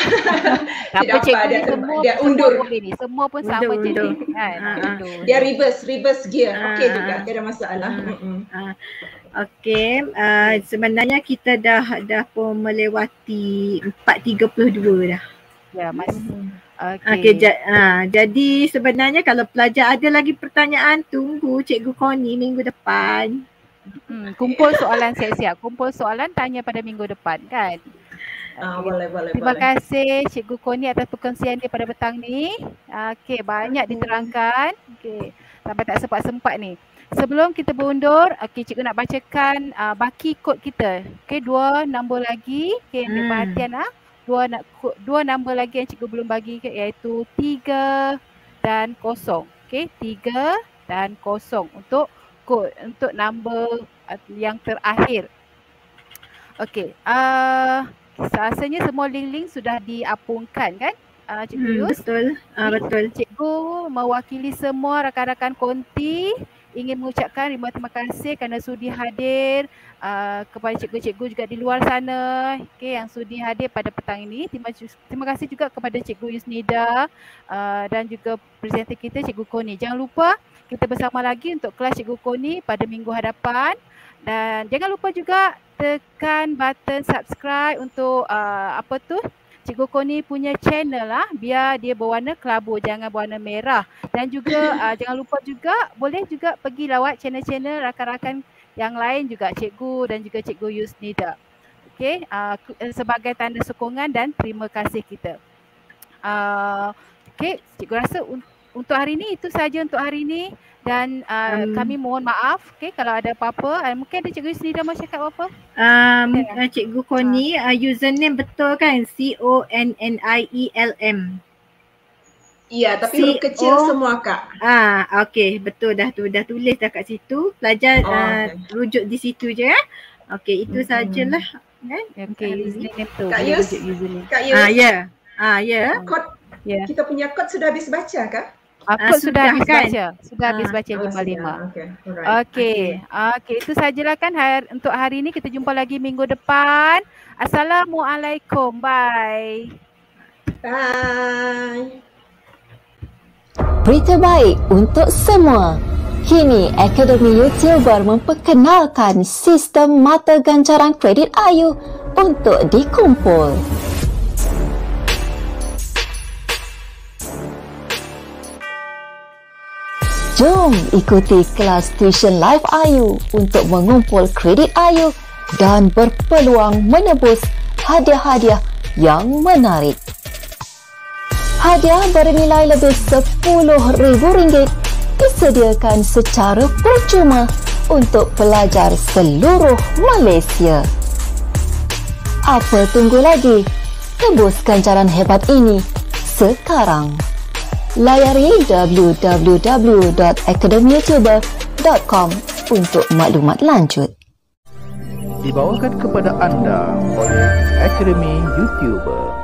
Apa cikgu dia, semua, dia undur. Semua pun, ini. Semua pun undur, sama je ni. Kan? Uh-uh. Dia reverse, reverse gear. Uh-uh. Okey juga, tak ada masalah. Uh-uh. Uh, Okey, uh, sebenarnya kita dah dah pun melewati empat tiga puluh dua dah. Ya, Mas. Okey, okay, j- uh, jadi sebenarnya kalau pelajar ada lagi pertanyaan, tunggu Cikgu Koni minggu depan. Hmm, kumpul soalan siap-siap. Kumpul soalan, tanya pada minggu depan kan. Ah, boleh, boleh, Terima boleh. kasih Cikgu Koni atas perkongsian dia pada petang ni. Okey, banyak diterangkan. Okey, sampai tak sempat-sempat ni. Sebelum kita berundur, okey, cikgu nak bacakan uh, baki kod kita. Okey, dua nombor lagi. Okey, ambil Hmm. perhatian ah. Dua dua nombor lagi yang cikgu belum bagi, iaitu tiga dan kosong. Okey, tiga dan kosong untuk kod, untuk nombor yang terakhir. Okey, uh, rasanya semua link-link sudah diapungkan kan? Uh, Cikgu Hmm, Yus? betul. Uh, betul. Cikgu mewakili semua rakan-rakan konti ingin mengucapkan ribuan terima kasih kerana sudi hadir uh, kepada cikgu-cikgu juga di luar sana, okay, yang sudi hadir pada petang ini. Terima, terima kasih juga kepada Cikgu Yusnida uh, dan juga presenter kita Cikgu Koni. Jangan lupa kita bersama lagi untuk kelas Cikgu Koni pada minggu hadapan. Dan jangan lupa juga tekan button subscribe untuk uh, apa tu Cikgu Koni punya channel lah, biar dia berwarna kelabu, jangan berwarna merah. Dan juga uh, jangan lupa juga boleh juga pergi lawat channel-channel rakan-rakan yang lain juga, Cikgu dan juga Cikgu Yusnida. Okey, uh, sebagai tanda sokongan dan terima kasih kita. Uh, Okey, Cikgu rasa un- untuk hari ini itu saja untuk hari ini. Dan uh, um, kami mohon maaf, okay, kalau ada apa-apa. Uh, mungkin ada Cikgu Yusnida mau cakap apa? Um, uh, Cikgu Koni, uh, username betul kan? C O N N I E L M. Iya, tapi huruf kecil semua Kak. Ah, okey, betul dah tu, dah tulis dah kat situ. Pelajar Oh, uh, okay. rujuk di situ je ya. Okey, itu Mm-hmm. sajalah kan? Okey, username tu. Kak boleh Yus, rujuk username. Kak Yus, Ah, ya. Yeah. Ah, ya. Yeah. kod, Ya. kita punya kod sudah habis baca Kak? Ah, Ah, kod sudah sudah habis kan? baca. Sudah habis Ah, baca lima lima. Okey, alright. Okey. Okey, itu sajalah kan hari, untuk hari ini. Kita jumpa lagi minggu depan. Assalamualaikum. Bye. Bye. Berita baik untuk semua. Kini Akademi YouTuber memperkenalkan sistem mata gancaran kredit I U untuk dikumpul. Jom ikuti kelas tuition live Ayu untuk mengumpul kredit Ayu dan berpeluang menebus hadiah-hadiah yang menarik. Hadiah bernilai lebih sepuluh ribu ringgit disediakan secara percuma untuk pelajar seluruh Malaysia. Apa tunggu lagi? Tebus ganjaran hebat ini sekarang. Layari w w w dot academy youtuber dot com untuk maklumat lanjut. Dibawakan kepada anda oleh Academy YouTuber.